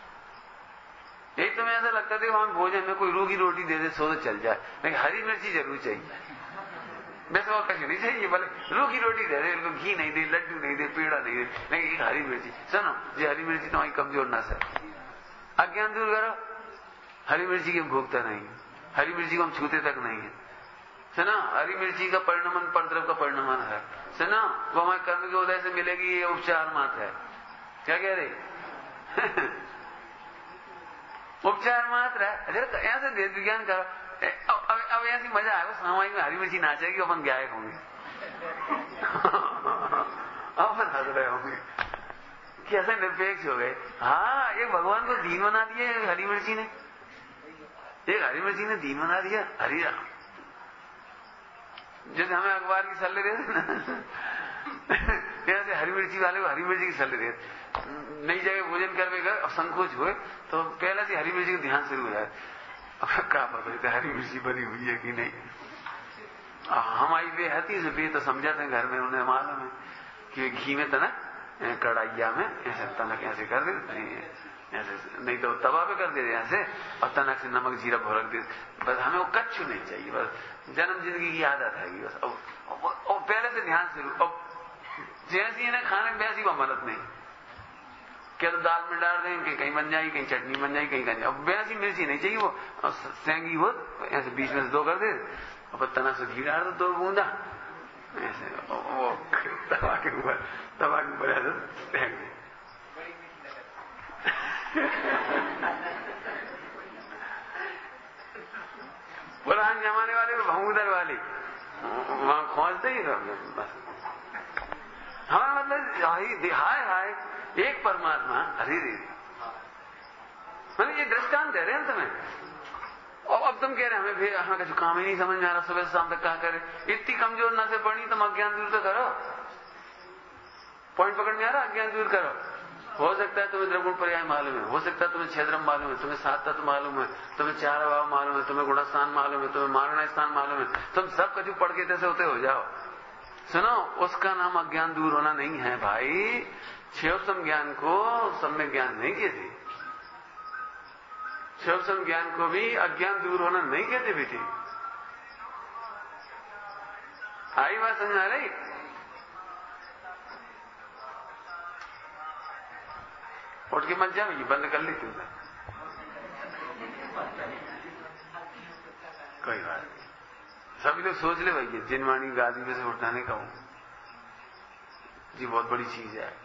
एक तुम्हें ऐसा लगता था वहां भोजन में कोई रूखी रोटी दे दे सो तो चल जाए, लेकिन हरी मिर्ची जरूर चाहिए, वैसे और कहीं नहीं चाहिए, भले रूखी रोटी दे दे, घी नहीं दे, लड्डू नहीं दे, पेड़ा नहीं दे, लेकिन एक हरी मिर्ची। सुनो, ये हरी मिर्ची तुम्हारी कमजोर नस है, अज्ञान दूर करो। हरी मिर्ची की हम भोगता नहीं, हरी मिर्ची को हम छूते तक नहीं है। सुना, हरी मिर्ची का परिणमन परद्रव का परिणमन है। सुना, वो हमारे कर्म के उदय से मिलेगी, ये उपचार मात्र है। क्या कह रहे उपचार मात्र है। अरे ऐसे वेद विज्ञान करो, अब अब, अब ऐसी मजा आएगा, सामाजिक में हरी मिर्ची नाचेगी, अपन गायक होंगे, अपन हंस रहे होंगे, कैसे निरपेक्ष हो गए। हाँ, एक भगवान को दीन बना दिया हरी मिर्ची ने, एक हरी मिर्ची ने दीन बना दिया। हरी राम, जैसे हमें अखबार की सल्ले देते ना, ऐसे हरी मिर्ची वाले को हरी मिर्ची की सल्ले देते। नई जगह भोजन करने गए और संकोच हुए तो पहले से हरी मिर्ची का ध्यान शुरू हो जाए। अब क्या पता हरी मिर्ची बनी हुई है कि नहीं, हमारी बेहती से बे तो समझाते हैं घर में, उन्हें मालूम है कि घी में तना कढ़ाइया में ऐसे तनक ऐसे कर देते, ऐसे नहीं तो तवा पे कर देते ऐसे, और तनक से नमक जीरा भोरक देते। बस हमें वो कच्चू नहीं चाहिए, बस जन्म जिंदगी की आदत है बस। और पहले से ध्यान शुरू, अब जैसी इन्हें खाने में वैसी वो मदद नहीं, क्या तो दाल में डाल दें कि कहीं बन जाएगी, कहीं चटनी बन जाएगी, कहीं कहीं। अब वैसी मिर्ची नहीं चाहिए, वो सेंगी हो ऐसे बीच में से दो कर दे, और तना से घी डाल दो दो बूंदा ऐसे, वो तवा के ऊपर तवा के ऊपर ऐसे फेंक दे। पुराने जमाने वाले भंगूदर वाले वहां खोजते ही बस। हमारा मतलब हाय हाय एक परमात्मा, अरे रे, मतलब ये दृष्टांत दे रहे हैं तुम्हें। और अब तुम कह रहे हमें फिर हाँ, कुछ काम ही नहीं समझ में आ रहा, सुबह से शाम तक क्या करे, इतनी कमजोर ना से पढ़नी, तुम अज्ञान दूर तो करो, पॉइंट पकड़ में आ रहा, अज्ञान दूर करो। हो सकता है तुम्हें द्रगुण पर्याय मालूम है, हो सकता है तुम्हें क्षेत्रम मालूम है, तुम्हें सात तत्व मालूम है, तुम्हें चार अभाव मालूम है, तुम्हें गुणस्थान मालूम है, तुम्हें मारणा स्थान मालूम है, तुम सब कछु पढ़ के तैसे होते हो जाओ। सुनो, उसका नाम अज्ञान दूर होना नहीं है भाई। शिवसम ज्ञान को सब में ज्ञान नहीं कहते, शिवसम ज्ञान को भी अज्ञान दूर होना नहीं कहते बेटे। आई बात समझ आ रही? उठ के मत जाओ, ये बंद कर लेती हूं, कोई बात नहीं। सभी लोग सोच ले भाई, जिनवाणी गादी में से उठाने का हूं जी, बहुत बड़ी चीज है,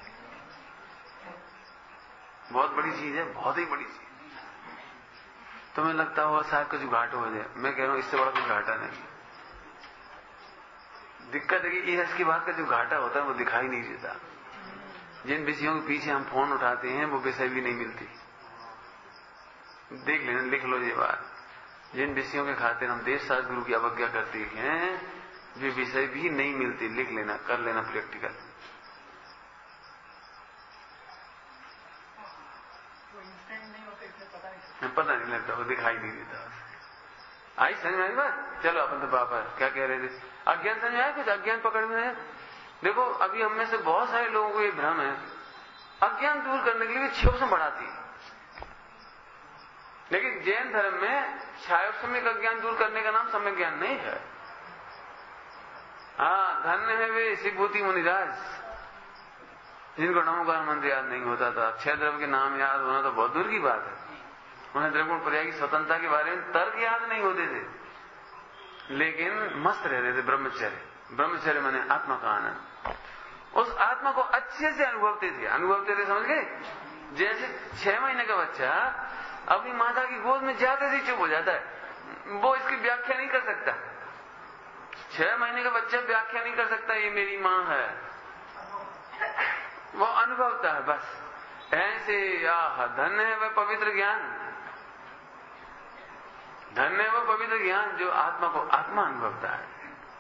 बहुत बड़ी चीज है, बहुत ही बड़ी चीज। तुम्हें लगता हो शायद कुछ घाटा हो जाए, मैं कह रहा हूं इससे बड़ा कुछ घाटा नहीं। दिक्कत है कि इसकी बात का जो घाटा होता है वो दिखाई नहीं देता। जिन विषयों के पीछे हम फोन उठाते हैं वो विषय भी नहीं मिलती। देख लेना, लिख लो ये बात। जिन विषयों के खातिर हम देश शास्त्र गुरु की अवज्ञा करते हैं वे विषय भी नहीं मिलती। लिख लेना, कर लेना प्रैक्टिकल। पता नहीं लगता, वो दिखाई नहीं देता। आई समझ में आई बात? चलो अपन तो पापा क्या कह रहे थे, अज्ञान समझ आया? कुछ अज्ञान पकड़ में है? देखो अभी हम में से बहुत सारे लोगों को ये भ्रम है, अज्ञान दूर करने के लिए क्षोभसम बढ़ाती है। लेकिन जैन धर्म में छायोपशमिक अज्ञान दूर करने का नाम सम्यक ज्ञान नहीं है। हाँ, धन्य है वे शिवभूति मुनिराज जिनको नमोकार मंत्र याद नहीं होता था। छह द्रव्य के नाम याद होना तो बहुत दूर की बात है। उन्हें द्रव्यगुण पर्याय की स्वतंत्रता के बारे में तर्क याद नहीं होते थे, लेकिन मस्त रहते थे। ब्रह्मचर्य, ब्रह्मचर्य माने आत्मा का आनंद। उस आत्मा को अच्छे से अनुभवते थे। अनुभवते थे समझ गए? जैसे छह महीने का बच्चा अपनी माता की गोद में जाते ही चुप हो जाता है, वो इसकी व्याख्या नहीं कर सकता। छह महीने का बच्चा व्याख्या नहीं कर सकता ये मेरी मां है, वो अनुभवता है बस। ऐसे आह धन्य है वह पवित्र ज्ञान, धन्य है वह पवित्र ज्ञान जो आत्मा को आत्मा अनुभवता है।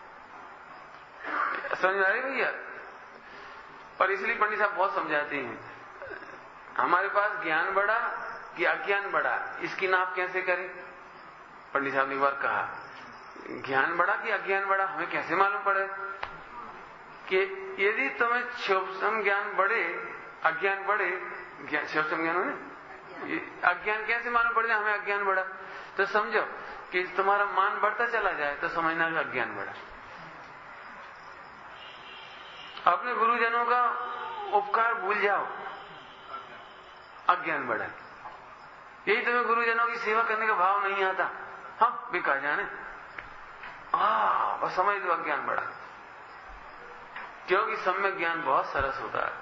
समझ आ रही भैया? और इसलिए पंडित साहब बहुत समझाते हैं, हमारे पास ज्ञान बढ़ा कि अज्ञान बढ़ा, इसकी नाप कैसे करें? पंडित साहब ने एक बार कहा, ज्ञान बढ़ा कि अज्ञान बढ़ा हमें कैसे मालूम पड़े? कि यदि तुम्हें क्षोभसम ज्ञान बढ़े, अज्ञान बढ़े, क्षोभसम ज्ञान हो, अज्ञान कैसे मालूम पड़ जाए हमें अज्ञान बढ़ा? तो समझो कि तुम्हारा मान बढ़ता चला जाए तो समझना कि अज्ञान बढ़ा। अपने गुरुजनों का उपकार भूल जाओ, अज्ञान बढ़ा। यही तुम्हें गुरुजनों की सेवा करने का भाव नहीं आता, हाँ भी कहा जाने आ, बस समझ लो अज्ञान बढ़ा। क्योंकि सम्यक ज्ञान बहुत सरस होता है।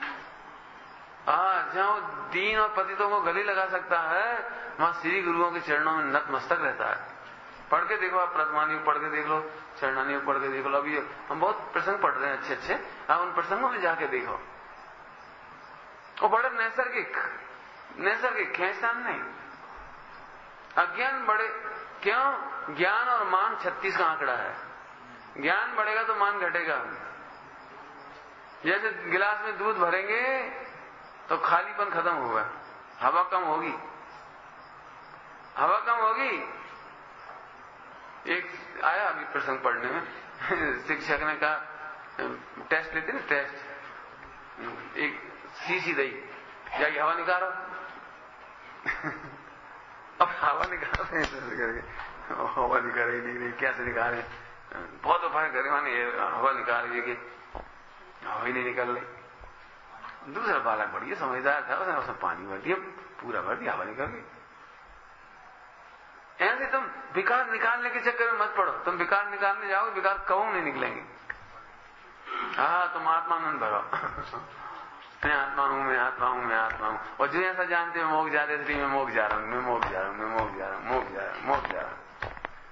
आ, जहां दीन और पतितों को गले लगा सकता है वहां श्री गुरुओं के चरणों में नतमस्तक रहता है। पढ़ के देखो आप, प्रथमानी पढ़ के देख लो, चरणानी पढ़ के देख लो। अभी हम बहुत प्रसंग पढ़ रहे हैं अच्छे अच्छे, आप उन प्रसंगों में जाके देखो, वो बड़े नैसर्गिक नैसर्गिक खेचान नहीं। अज्ञान बढ़े क्यों? ज्ञान और मान छत्तीस का आंकड़ा है। ज्ञान बढ़ेगा तो मान घटेगा। जैसे गिलास में दूध भरेंगे तो खालीपन खत्म होगा, हवा कम होगी, हवा कम होगी। एक आया अभी प्रसंग पढ़ने में, शिक्षक ने कहा टेस्ट लेते ना टेस्ट, एक शीशी दई जाके हवा निकालो। अब हवा निकाल रहे हैं करके, हवा निकाल रही नहीं, कैसे निकाले? बहुत उपाय करे, माने हवा निकाल रही कि हवा ही नहीं निकल रही। दूसरा बालक बढ़िया समझदार था, उसने उसमें पानी भर दिया, पूरा भर दिया, हवा निकल गई। ऐसे तुम विकार निकालने के चक्कर में मत पड़ो। तुम विकार निकालने जाओगे, विकार कभी नहीं निकलेंगे। हाँ, तुम आत्मानंद भरो। मैं आत्मा हूं, मैं आत्मा हूं, मैं आत्मा हूं। और जो ऐसा जानते हो मोक्ष जाते थे, मैं मोक्ष जा रहा हूं, मैं मोक्ष जा रहा हूं, मैं मोक्ष जा रहा हूं, मोक्ष जा रहा हूं, मोक्ष जा रहा हूं।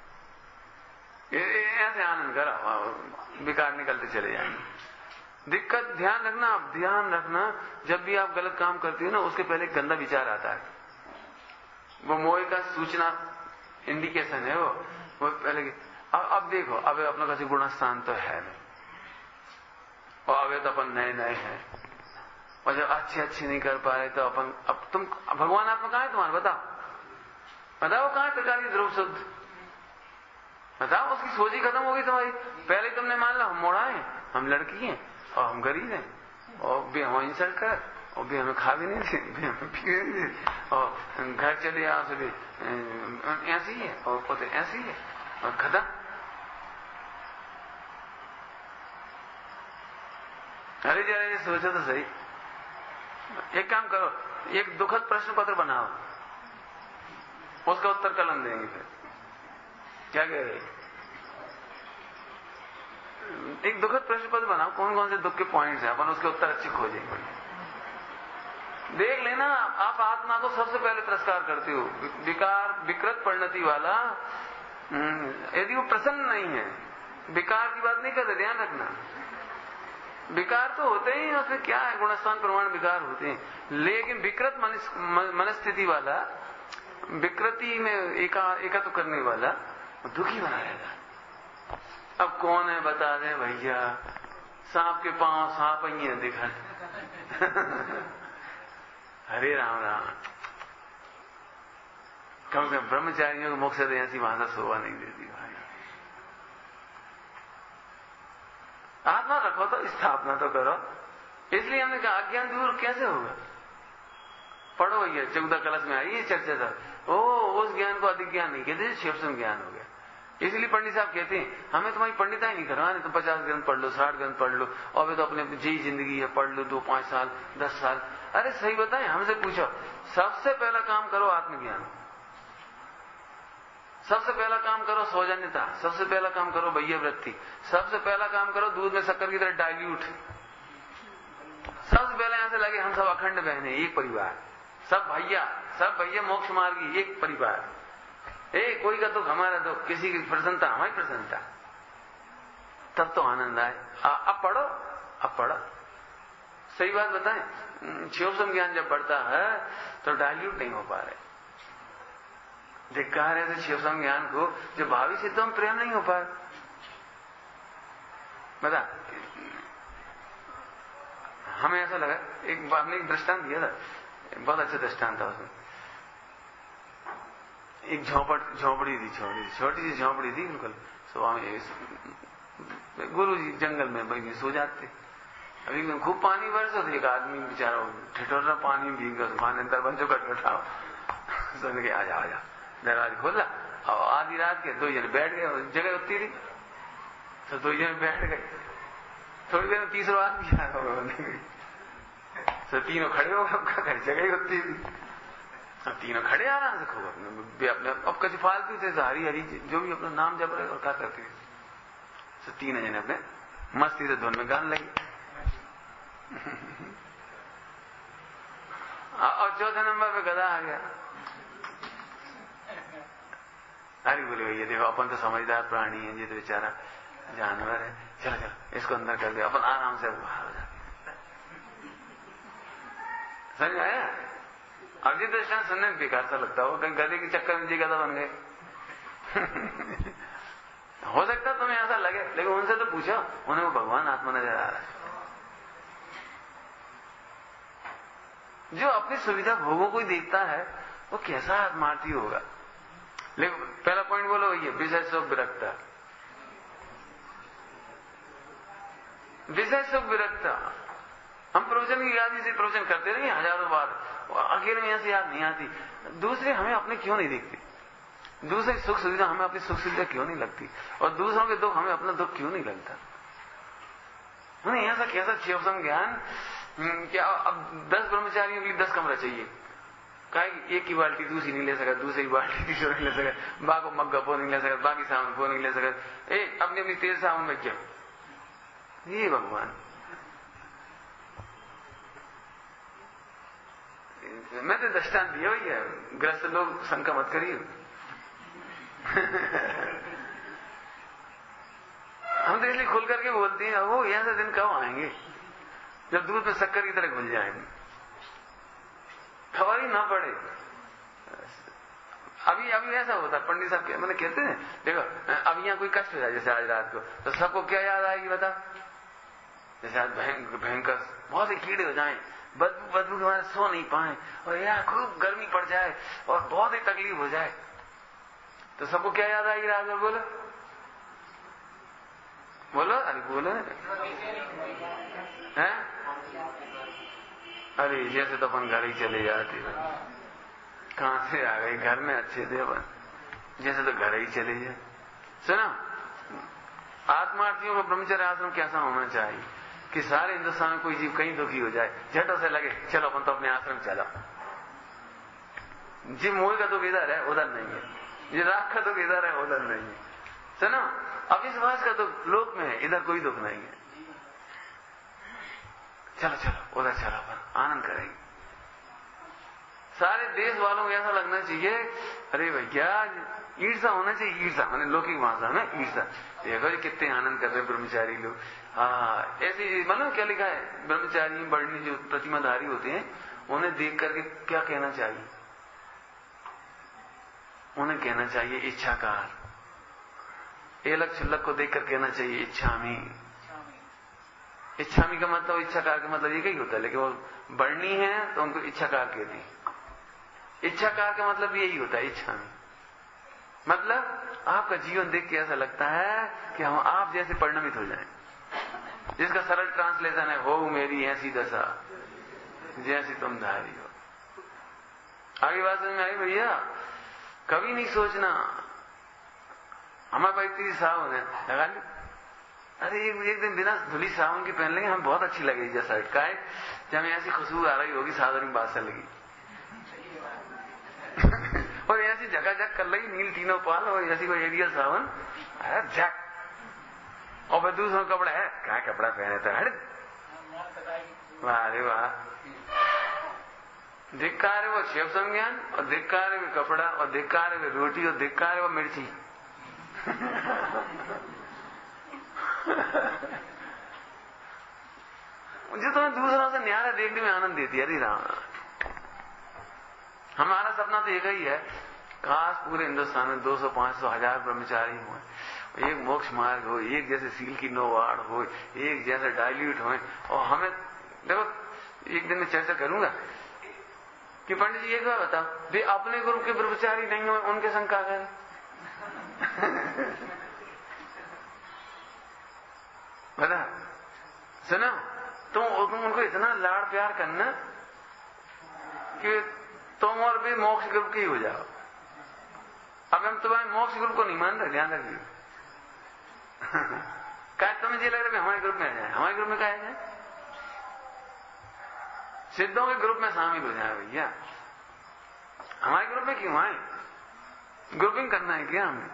ऐसे आनंद करो, विकार निकलते चले जाएंगे। दिक्कत ध्यान रखना, आप ध्यान रखना, जब भी आप गलत काम करती हो ना, उसके पहले गंदा विचार आता है। वो मोह का सूचना इंडिकेशन है वो वो पहले। अब, अब देखो, अब अपना कैसे गुणस्थान तो है नहीं, और अब तो अपन नए नए हैं, और जब अच्छे अच्छे नहीं कर पा रहे तो अपन, अब तुम भगवान आत्मा कहां है तुम्हारा? बताओ बताओ कहां है त्रिकाली ध्रुव शुद्ध? बताओ, उसकी सोच ही खत्म होगी तुम्हारी। पहले तुमने मान लो हम मोड़ा है, हम लड़की हैं और हम गरीब हैं, और भी हम इंसल्ट कर, और भी हमें खा भी नहीं दे, भी हमें पी भी नहीं दे, और घर चले यहाँ से भी ऐसी है, और पोते ऐसी है, और खत्म। अरे जरा ये सोचो तो सही। एक काम करो, एक दुखद प्रश्न पत्र बनाओ, उसका उत्तर कलम देंगे। फिर क्या कह रहे? एक दुखद प्रश्न पत्र बनाओ, कौन कौन से दुख के पॉइंट्स हैं, अपन उसके उत्तर अच्छे खोजेंगे। देख लेना, आप आत्मा को सबसे पहले तिरस्कार करते हो। विकार विकृत परिणति वाला, यदि वो प्रसन्न नहीं है, विकार की बात नहीं करते, ध्यान रखना। विकार तो होते ही, उसमें क्या है, गुणस्थान प्रमाण विकार होते हैं, लेकिन विकृत मनस्थिति वाला, विकृति में एका एका तो करने वाला दुखी बना रहेगा। अब कौन है बता दें भैया, सांप के पांव सांप ही है दिखा। हरे राम राम। कम से कम ब्रह्मचारियों के मुख से ऐसी भाषा शोभा नहीं देती भाई। आत्मा रखो तो स्थापना तो करो। इसलिए हमने कहा अज्ञान दूर कैसे होगा। पढ़ो भैया, चौदह कलश में आई ये चर्चा था। ओ उस ज्ञान को अधिक ज्ञान नहीं कहते, शिवसम ज्ञान हो गया। इसलिए पंडित साहब कहते हैं हमें तुम्हारी पंडिताई नहीं करवानी, तो पचास ग्रंथ पढ़ लो, साठ ग्रंथ पढ़ लो, और वे तो अपने जी जिंदगी है, पढ़ लो दो पांच साल दस साल। अरे सही बताएं, हमसे पूछो, सबसे पहला काम करो आत्मज्ञान, सबसे पहला काम करो सौजन्यता, सबसे पहला काम करो भैया वृत्ति, सबसे पहला काम करो दूध में शक्कर की तरह डाइल्यूट। सबसे पहले यहां से लगे हम सब अखंड बहने, एक परिवार, सब भैया, सब भैया मोक्ष मार्गी, एक परिवार। ए कोई का दुख हमारा दुख, किसी की प्रसन्नता हमारी प्रसन्नता, तब तो आनंद आए। अब पढ़ो, अब पढ़ो। सही बात बताएं, शिवसम ज्ञान जब बढ़ता है तो डाइल्यूट नहीं हो पा रहे। धिक्कार है तो शिवसम ज्ञान को जो भावी सिद्धों में प्रेम नहीं हो पा रहा। बता, हमें ऐसा लगा, एक बात ने एक दृष्टांत दिया था, बहुत अच्छा दृष्टांत था उसमें। एक झोपड़ झोपड़ी थी, छोटी छोटी सी झोपड़ी थी बिल्कुल। स्वामी गुरु जी जंगल में भाई सो जाते। अभी खूब पानी बरसा था, एक आदमी बेचारा ठिठुर पानी भीग गया, पानी दरवाजों का ठठाओ सुन के आजा आजा, दरवाजा खोला और आधी रात के दो जने बैठ गए, जगह उतनी थी तो दो जने बैठ गए। थोड़ी देर में तीसरा आदमी आ गया, तो तीनों खड़े हो गए, जगह ही उतनी थी। अब तीनों खड़े आराम से खूब अपने अपने अब कभी फालतू थे, हरी हरी जो भी अपना नाम जप रहे और क्या करते थे। तो तीन जने अपने मस्ती से धुन में गाने लगे। और चौथे नंबर पे गधा आ गया। अरे बोले भैया देखो अपन तो समझदार प्राणी है, ये तो बेचारा जानवर है, चलो चलो इसको अंदर कर दे, अपन आराम से बाहर हो जाते। समझ आया? अब ये दृष्टांत सुनने में बेकार सा लगता हो, कहीं गधे के चक्कर में जी गधा बन गए। हो सकता तुम्हें ऐसा लगे, लेकिन उनसे तो पूछो, उन्हें वो भगवान आत्मा नजर आ रहा है जो अपनी सुविधा भोगों को ही देखता है, वो कैसा आत्मार्थी होगा। लेकिन पहला पॉइंट बोलो ये विषय सुख विरक्ता, विषय सुख विरक्ता। हम प्रवचन की याद से प्रवचन करते रहे हजारों बार, अकेले में यहां से याद नहीं आती। दूसरे हमें अपने क्यों नहीं दिखते, दूसरे सुख सुविधा हमें अपनी सुख सुविधा क्यों नहीं लगती, और दूसरों के दुख हमें अपना दुख क्यों नहीं लगता। नहीं ऐसा कैसा शिवसम ज्ञान, क्या अब दस ब्रह्मचारियों के लिए दस कमरा चाहिए, कहे एक की बाल्टी दूसरी नहीं ले सका, दूसरी बाल्टी तीसरी नहीं ले सका, बा को मग्गा वो नहीं ले सका, बाकी सामान वो नहीं ले सका, ए अपनी अपनी तेज सामान में क्या। ये भगवान, मैं तो दृष्टांत दिया भैया, ग्रस्त लोग शंका मत करिए। हम तो इसलिए खुल करके बोलते हैं, वो ऐसे दिन कब आएंगे जब दूध में शक्कर की तरह घुल जाएंगे, खबर ही ना पड़े। अभी अभी ऐसा होता है, पंडित साहब मैंने कहते हैं देखो अब यहाँ कोई कष्ट हो जाए जैसे आज रात को, तो सबको क्या याद आएगी बता। जैसे आज भयंकर बहुत से कीड़े हो जाएं, बदबू बदबू के मारे सो नहीं पाए, और यहाँ खूब गर्मी पड़ जाए और बहुत ही तकलीफ हो जाए, तो सबको क्या याद आएगी रात में। बोलो बोलो, अरे बोलो हैं। अरे जैसे तो अपन घर ही चले जाते, कहां से आ गए, घर में अच्छे थे अपन, जैसे तो घर ही चले जाए। सुना, आत्मार्थियों का ब्रह्मचर्य आश्रम कैसा होना चाहिए कि सारे हिंदुस्तान में कोई जीव कहीं दुखी हो जाए, झटों से लगे चलो अपन तो अपने आश्रम चलो। जी मोह का दुख इधर है उधर नहीं है, जी राग का दुख इधर है उधर नहीं है। सुनो, अविश्वास का दुख लोक में है, इधर कोई दुख नहीं है। चलो चलो उधर चलो अपन आनंद करेंगे। सारे देश वालों को ऐसा लगना चाहिए, अरे भैया ईर्षा होना चाहिए, ईर्षा मैंने लौकिक भाषा में ईर्षा। देखो जी कितने आनंद कर रहे ब्रह्मचारी लोग। हाँ ऐसे मालूम क्या लिखा है, ब्रह्मचारी बड़नी जो प्रतिमाधारी होते हैं उन्हें देख करके क्या कहना चाहिए, उन्हें कहना चाहिए इच्छाकार। एलक छुल्लक को देखकर कहना चाहिए इच्छामी। इच्छामी का मतलब इच्छाकार का मतलब एक ही होता है, लेकिन वो बड़नी है तो उनको इच्छाकार कहते हैं। इच्छाकार का मतलब यही होता है इच्छामी। मतलब आपका जीवन देख के ऐसा लगता है कि हम आप जैसे परिणमित हो जाएं, जिसका सरल ट्रांसलेशन है हो मेरी ऐसी दशा जैसी तुम धारी हो। आगे बात समझ में आई भैया? कभी नहीं सोचना हमारे भाई इतनी सावन है लगा ली, अरे एक, एक दिन बिना धुली सावन की पहन लेंगे, हम बहुत अच्छी लगेगी जैसा का है, जब ऐसी खुशबू आ रही होगी साधारण बात से लगी और ऐसी जगह जग कर लगी नील तीनों पाल और ऐसी कोई एरियल सावन जग, और फिर दूसरा कपड़ा है क्या कपड़ा पहने था, वाह रे वाह। धिक्कार है वो शिव संज्ञान, और धिक्कार है वो कपड़ा, और धिक्कार है वो रोटी, और धिक्कार है वो मिर्ची। जो तुम्हें दूसरों से न्यारा देखने में आनंद देती है। अरे राम, हमारा सपना तो एक ही है, काश पूरे हिंदुस्तान में दो सौ पांच सौ हजार ब्रह्मचारी हो, एक मोक्ष मार्ग हो, एक जैसे सील की नोवाड़ हो, एक जैसे डाइल्यूट हो। और हमें देखो एक दिन में चर्चा करूंगा कि पंडित जी एक बार बताओ, वे अपने ग्रुप के ब्रह्मचारी नहीं हो उनके संग क्या करें? बता सुनो, तुम तुम उनको इतना लाड़ प्यार करना कि तुम और भी मोक्ष ग्रुप के ही हो जाओ। अब हम तुम्हारे मोक्ष ग्रुप को नहीं मान रहे, ध्यान रखिए। क्या तुम्हें ये लग रहा है हमारे ग्रुप में आ जाए? हमारे ग्रुप में क्या है? सिद्धों के ग्रुप में शामिल हो जाए भैया। हमारे ग्रुप में क्यों आए? ग्रुपिंग करना है क्या हमें?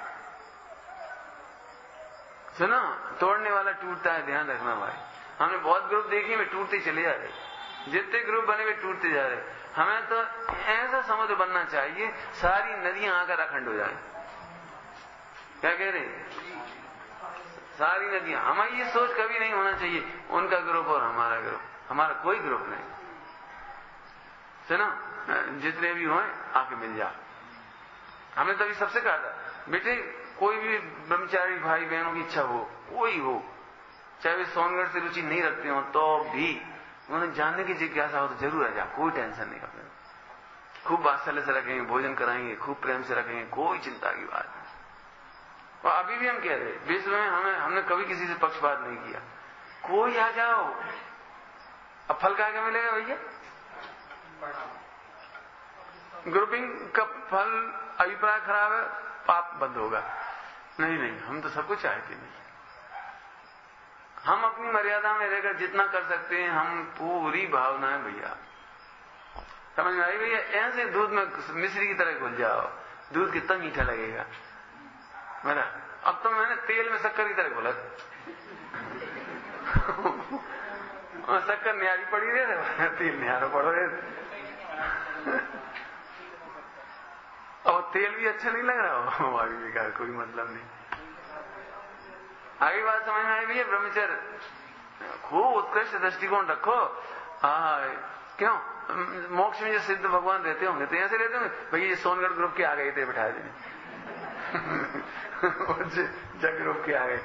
सुनो, तोड़ने वाला टूटता है, ध्यान रखना भाई। हमने बहुत ग्रुप देखे वे टूटते चले जा रहे, जितने ग्रुप बने वे टूटते जा रहे। हमें तो ऐसा समुद्र बनना चाहिए सारी नदियां आकर अखंड हो जाए। क्या कह रहे? सारी नदियां। हमारी ये सोच कभी नहीं होना चाहिए उनका ग्रुप और हमारा ग्रुप, हमारा कोई ग्रुप नहीं। सुनो, जितने भी हों आके मिल जा। हमने तभी सबसे कहा था बेटे कोई भी ब्रह्मचारी भाई बहनों की इच्छा हो, कोई हो, चाहे वे सोनगढ़ से रुचि नहीं रखते हो तो भी उन्हें जानने की जिज्ञासा हो तो जरूर आ जा, कोई टेंशन नहीं अपने। खूब वात्सल्य से रखेंगे, भोजन कराएंगे, खूब प्रेम से रखेंगे, कोई चिंता की बात नहीं। और अभी भी हम कह रहे विश्व में हमें हमने कभी किसी से पक्षपात नहीं किया। कोई आ जाओ, अब फल क्या क्या मिलेगा भैया? ग्रुपिंग का फल अभिप्राय खराब है, पाप बंद होगा। नहीं नहीं, हम तो सब कुछ चाहते नहीं। हम अपनी मर्यादा में रहकर जितना कर सकते हैं हम पूरी भावना है भैया। समझ में आई भैया? ऐसे दूध में मिश्री की तरह घुल जाओ, दूध कितना मीठा लगेगा मेरा। अब तो मैंने तेल में शक्कर की तरह घुला और शक्कर न्यारी पड़ी रहे, तेल न्यारा पड़ रहे। और तेल भी अच्छा नहीं लग रहा हो, आगे बेकार, कोई मतलब नहीं। आगे बात समझ में आई भैया? ब्रह्मचर्य खूब उत्कृष्ट दृष्टिकोण रखो। हाँ, क्यों? मोक्ष में जो सिद्ध भगवान रहते होंगे तो ऐसे रहते होंगे भैया ये सोनगढ़ ग्रुप के आ गए थे, बैठा देने। जग ग्रुप के आ गए।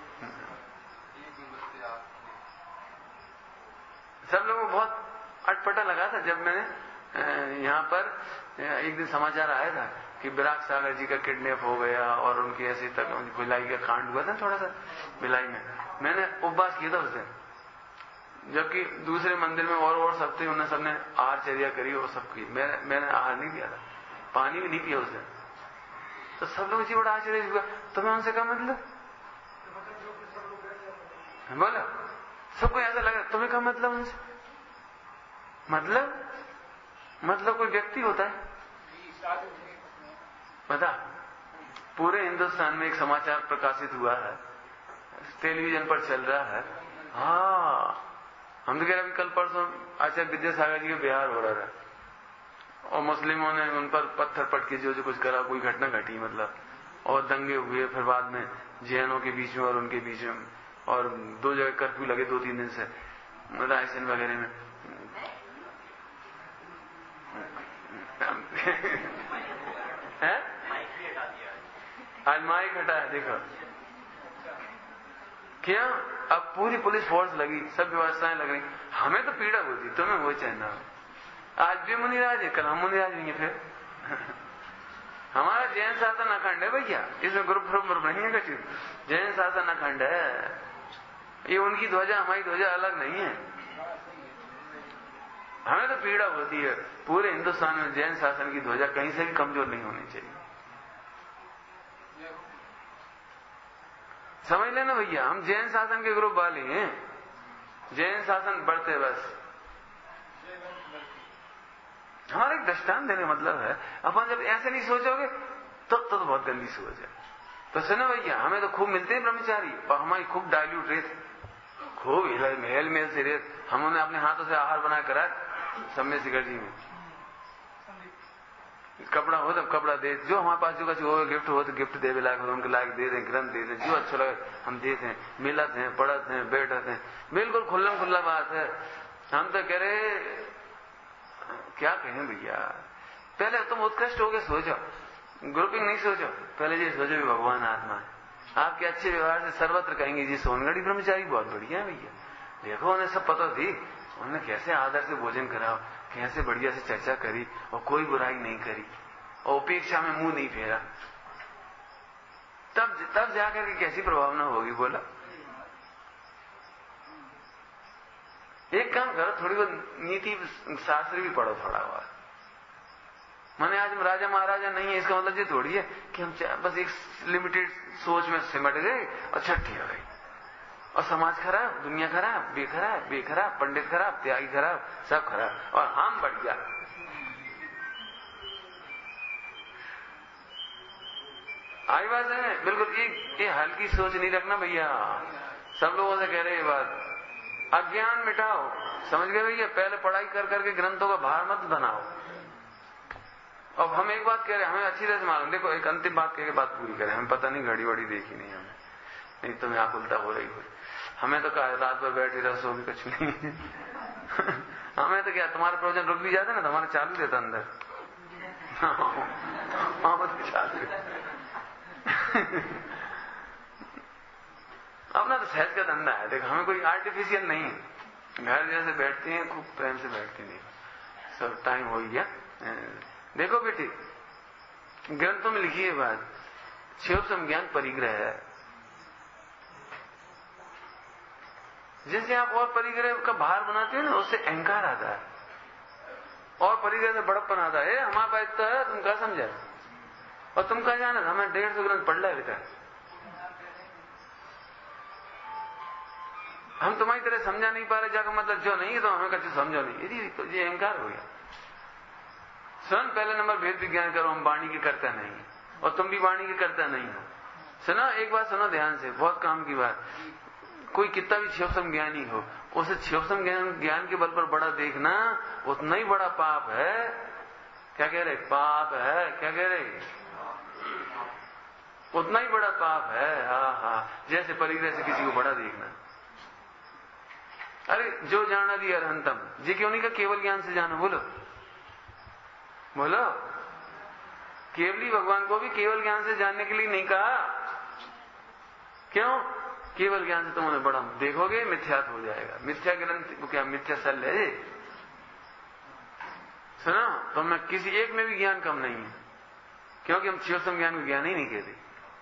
सब लोगों को बहुत अटपटा लगा था जब मैंने यहाँ पर एक दिन समाचार आया था कि विराग सागर जी का किडनैप हो गया और उनकी ऐसी तक भिलाई का कांड हुआ था थोड़ा सा भिलाई में। मैंने उपवास किया था उस दिन, जबकि दूसरे मंदिर में और और सब थे, उन्होंने सबने आहारचर्या करी और सब की। मैंने मैंने आहार नहीं किया था, पानी भी नहीं पिया उस दिन। तो सब लोग जी बड़ा आश्चर्य हुआ। तो मैं उनसे कहा मतलब बोला, सबको ऐसा लगा तुम्हें क्या मतलब उनसे? मतलब मतलब कोई व्यक्ति होता है? पता, पूरे हिंदुस्तान में एक समाचार प्रकाशित हुआ है, टेलीविजन पर चल रहा है। हाँ, हम तो कह रहे अभी कल परसों आचार्य विद्यासागर जी का बिहार हो रहा था, और मुस्लिमों ने उन पर पत्थर पट के जो जो कुछ करा, कोई घटना घटी मतलब, और दंगे हुए फिर बाद में जैनों के बीच में और उनके बीच में, और दो जगह कर्फ्यू लगे दो तीन दिन से रायसेन वगैरह में। है आज माइक हटा है, देखो क्या अब पूरी पुलिस फोर्स लगी, सब व्यवस्थाएं लग रही। हमें तो पीड़ा होती, तुम्हें वो चैना। आज भी मुनिराज है, कल हम मुनिराज नहीं है। फिर हमारा जैन शासन अखंड है भैया, इसमें ग्रुप ग्रुप नहीं है कचू। जैन शासन अखंड है, ये उनकी ध्वजा हमारी ध्वजा अलग नहीं है। हमें तो पीड़ा होती है, पूरे हिंदुस्तान में जैन शासन की ध्वजा कहीं से भी कमजोर नहीं होनी चाहिए। समझ लेना भैया, हम जैन शासन के ग्रुप वाले हैं। जैन शासन बढ़ते बस, हमारा एक दृष्टांत देने मतलब है। अपन जब ऐसे नहीं सोचोगे तो तो, तो बहुत गंदी सोच है। तो सुनो भैया, हमें तो खूब मिलते हैं ब्रह्मचारी, और हमारी खूब डाइल्यूट रेत, खूब हेल मेल से रेत हमने अपने हाथों से आहार बना करा सम्य शिखर जी में। कपड़ा हो तब कपड़ा दे, जो हमारे पास जो कुछ हो, गिफ्ट हो तो गिफ्ट दे, लायक हो उनके लायक दे दें, ग्रंथ दे दें, जो अच्छा लगे हम देते हैं, मिलते हैं, पढ़ते हैं, बैठते हैं, बिल्कुल खुल्लम खुल्ला बात है। हम तो कह रहे क्या कहें भैया, पहले तुम उत्कृष्ट हो गए सोचो, ग्रुपिंग नहीं सोचो, पहले ये सोचो कि भगवान आत्मा है। आपके अच्छे व्यवहार से सर्वत्र कहेंगे जी सोनगढ़ी ब्रह्मचारी बहुत बढ़िया है भैया। देखो उन्हें सब पता थी, उन्होंने कैसे आदर से भोजन करा, कैसे बढ़िया से चर्चा करी, और कोई बुराई नहीं करी, और उपेक्षा में मुंह नहीं फेरा। तब तब जाकर के कैसी प्रभावना होगी बोला। एक काम करो, थोड़ी बहुत नीति शास्त्र भी पढ़ो थोड़ा बहुत। माने आज हम राजा महाराजा नहीं है, इसका मतलब ये थोड़ी है कि हम बस एक लिमिटेड सोच में सिमट गए और छठी हो गई, और समाज खराब, दुनिया खराब, बेखराब बेखराब, पंडित खराब, त्यागी खराब, सब खराब, और हम बढ़िया। आई बात है बिल्कुल। ये ये हल्की सोच नहीं रखना भैया। सब लोगों से कह रहे ये बात, अज्ञान मिटाओ, समझ गए भैया। पहले पढ़ाई कर करके ग्रंथों का भार मत बनाओ। अब हम एक बात कह रहे हैं, हमें अच्छी तरह से मालूम, देखो एक अंतिम बात कह के बात पूरी करें। हमें पता नहीं, घड़ी वड़ी देखी नहीं हमने, नहीं तो मैं आंख उल्टा हो रही हो। हमें तो कहा रात भर बैठी रहो, सो भी कुछ नहीं। हमें तो क्या, तुम्हारा प्रवचन रुक भी जाता ना तो हमारा चालू रहता अंदर। हाँ तो चालू अपना तो सहज का धंधा है। देखो हमें कोई आर्टिफिशियल नहीं है। घर जैसे बैठते हैं, खूब प्रेम से बैठते नहीं। सब टाइम हो गया। देखो बेटी, ग्रंथों में लिखी है बात, शिव संज्ञान परिग्रह है। जैसे आप और परिग्रह का भार बनाते हो ना, उससे अहंकार आता है, और परिग्रह से बड़प्पन आता है। हमारे पास इतना है, तुम क्या समझा, और तुम क्या जाना, हमें डेढ़ सौ ग्रंथ पढ़ लिया बेटा। हम तुम्हारी तरह समझा नहीं पा रहे, जाकर मतलब जो नहीं है तो हमें कभी समझो नहीं, यदि तो ये अहंकार हो गया। सुन, पहले नंबर भेद विज्ञान करो, हम वाणी के करता नहीं, और तुम भी वाणी के करता नहीं हो। सुना, एक बात सुनो ध्यान से, बहुत काम की बात। कोई कितना भी शिवसम ज्ञानी हो, उसे शिवसम ज्ञान ज्ञान के बल पर बड़ा देखना उतना ही बड़ा पाप है। क्या कह रहे, पाप है, क्या कह रहे, उतना ही बड़ा पाप है। हाँ हाँ, जैसे परिग्रह से किसी को बड़ा देखना। अरे जो जाना दी अरहंतम, जी क्यों नहीं का केवल ज्ञान से जाना, बोलो बोलो। केवली भगवान को भी केवल ज्ञान से जानने के लिए नहीं कहा। क्यों? केवल ज्ञान से तुम उन्हें बड़ा देखोगे, मिथ्यात्व हो जाएगा। मिथ्या ग्रंथ क्या, मिथ्या सल है। सुना, तो मैं किसी एक में भी ज्ञान कम नहीं है, क्योंकि हम शिवसम ज्ञान को ज्ञान ही नहीं कहते।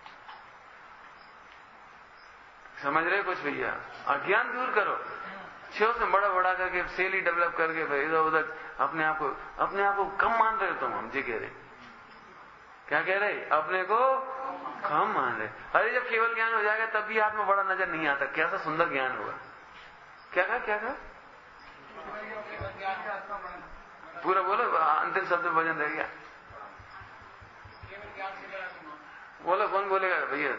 समझ रहे कुछ भैया? अज्ञान दूर करो, शिव से बड़ा बड़ा करके सेल ही डेवलप करके भाई इधर उधर अपने आप को अपने आप को कम मान रहे हो तुम। हम जी कह रहे, क्या कह रहे, अपने को कम मान रहे। अरे जब केवल ज्ञान हो जाएगा तब भी आत्मा बड़ा नजर नहीं आता। कैसा सुंदर ज्ञान होगा। क्या कहा, क्या कहा, पूरा बोलो, अंतिम शब्द में वजन रह गया। बोलो, कौन बोलेगा भैया?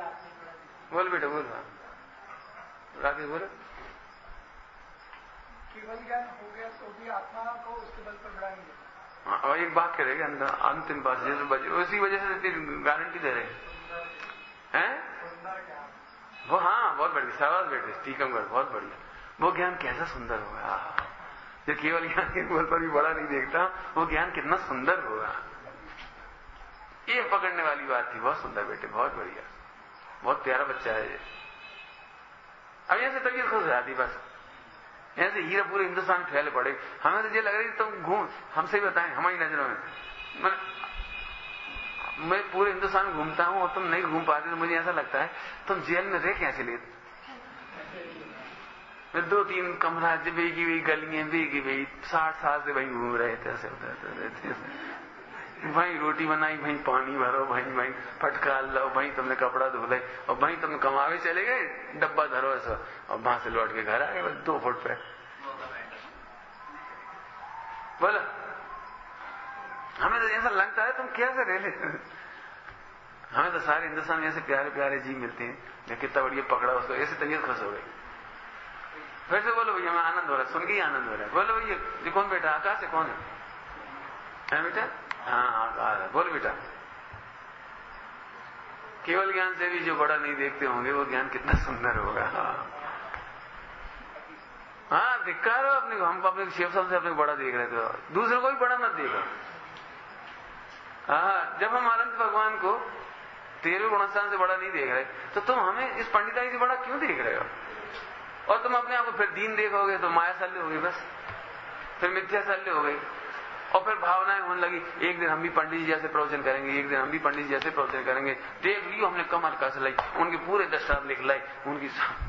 बोल बेटा, बोल। राकेश बोलो। केवल ज्ञान हो गया तो भी आत्मा को उसके बल पर बढ़ाएंगे। हाँ, और एक बात करेगा अंतिम बात जैसे बजे उसी वजह से गारंटी दे रहे हैं वो। हाँ बहुत बढ़िया सवाल बेटे टीकमगढ़ बहुत बढ़िया। वो ज्ञान कैसा सुंदर होगा जो केवल ज्ञान के बल पर भी बड़ा नहीं देखता, वो ज्ञान कितना सुंदर होगा। ये पकड़ने वाली बात थी। बहुत सुंदर बेटे बहुत बढ़िया, बहुत प्यारा बच्चा है ये। अब यहां से तबीयत खुश हो जाती बस। यहां से हीरा पूरे हिंदुस्तान फैले पड़े। हमें तो ये लग रही तुम घूम हमसे ही बताएं हमारी नजरों में मैं, मैं पूरे हिंदुस्तान घूमता हूं और तुम नहीं घूम पाते तो मुझे ऐसा लगता है तुम जेल में रह कैसे लेते। मैं दो तीन कमरा बेगी हुई गलियां बेगी हुई साठ साल से वहीं घूम रहे थे। ऐसे रहते वहीं रोटी बनाई वहीं पानी भरो वहीं वहीं फटका लो वहीं तुमने कपड़ा धो ले और वहीं तुम कमावे चले गए डब्बा धरो ऐसा और वहां से लौट के घर आ गए बस दो फुट पे। बोलो हमें तो ऐसा लगता है तुम कैसे रह लेते। हमें तो सारे हिंदुस्तान में ऐसे प्यारे प्यारे जीव मिलते हैं जो कितना बढ़िया पकड़ा उसको ऐसे तबीयत खुश हो गई। फिर से बोलो भैया मैं आनंद हो रहा है सुन के ही आनंद हो रहा है। बोलो भैया ये कौन बेटा आकाश है कौन है, है बेटा? हाँ आकाश है। बोल बेटा केवल ज्ञान से भी जो बड़ा नहीं देखते होंगे वो ज्ञान कितना सुंदर होगा। हाँ धिक्कार हो अपने को। हम अपने शिव साहब से अपने को बड़ा देख रहे थे, दूसरे को भी बड़ा मत देखो। हाँ जब हम अनंत भगवान को तेरह गुणस्थान से बड़ा नहीं देख रहे तो तुम हमें इस पंडिताई से बड़ा क्यों देख रहे हो? और तुम अपने आप को फिर दीन देखोगे तो माया शल्य होगी बस, फिर मिथ्या शल्य हो गई और फिर भावनाएं होने लगी एक दिन हम भी पंडित जी जैसे प्रवचन करेंगे, एक दिन हम भी पंडित जी जैसे प्रवचन करेंगे। देख लियो हमने कमर कस लाई, उनके पूरे दस्तार लिख लाई, उनकी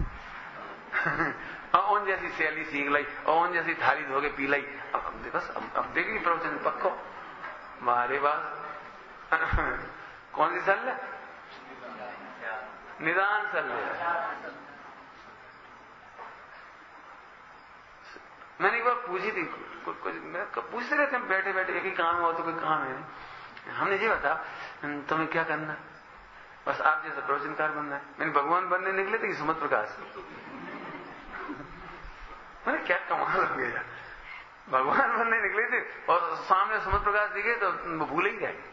ओन जैसी शैली सीख लाई और ओन जैसी थाली धोके पी लाई। अब बस अब, अब देखिए प्रवचन पक्को मारे बात कौन सी शल्य? निदान शल्य। मैंने एक बार पूछी थी कुछ पूछते रहते हैं बैठे बैठे एक ही काम हो तो कोई काम है नहीं। हमने ये बता तुम्हें क्या करना, बस आप जैसा प्रवचनकार बनना है। मैंने भगवान बनने निकले थे कि सुमत प्रकाश मैंने क्या कमाल हो गया, भगवान बनने निकले थे और सामने सुमत प्रकाश दिखे तो वो भूल ही गए।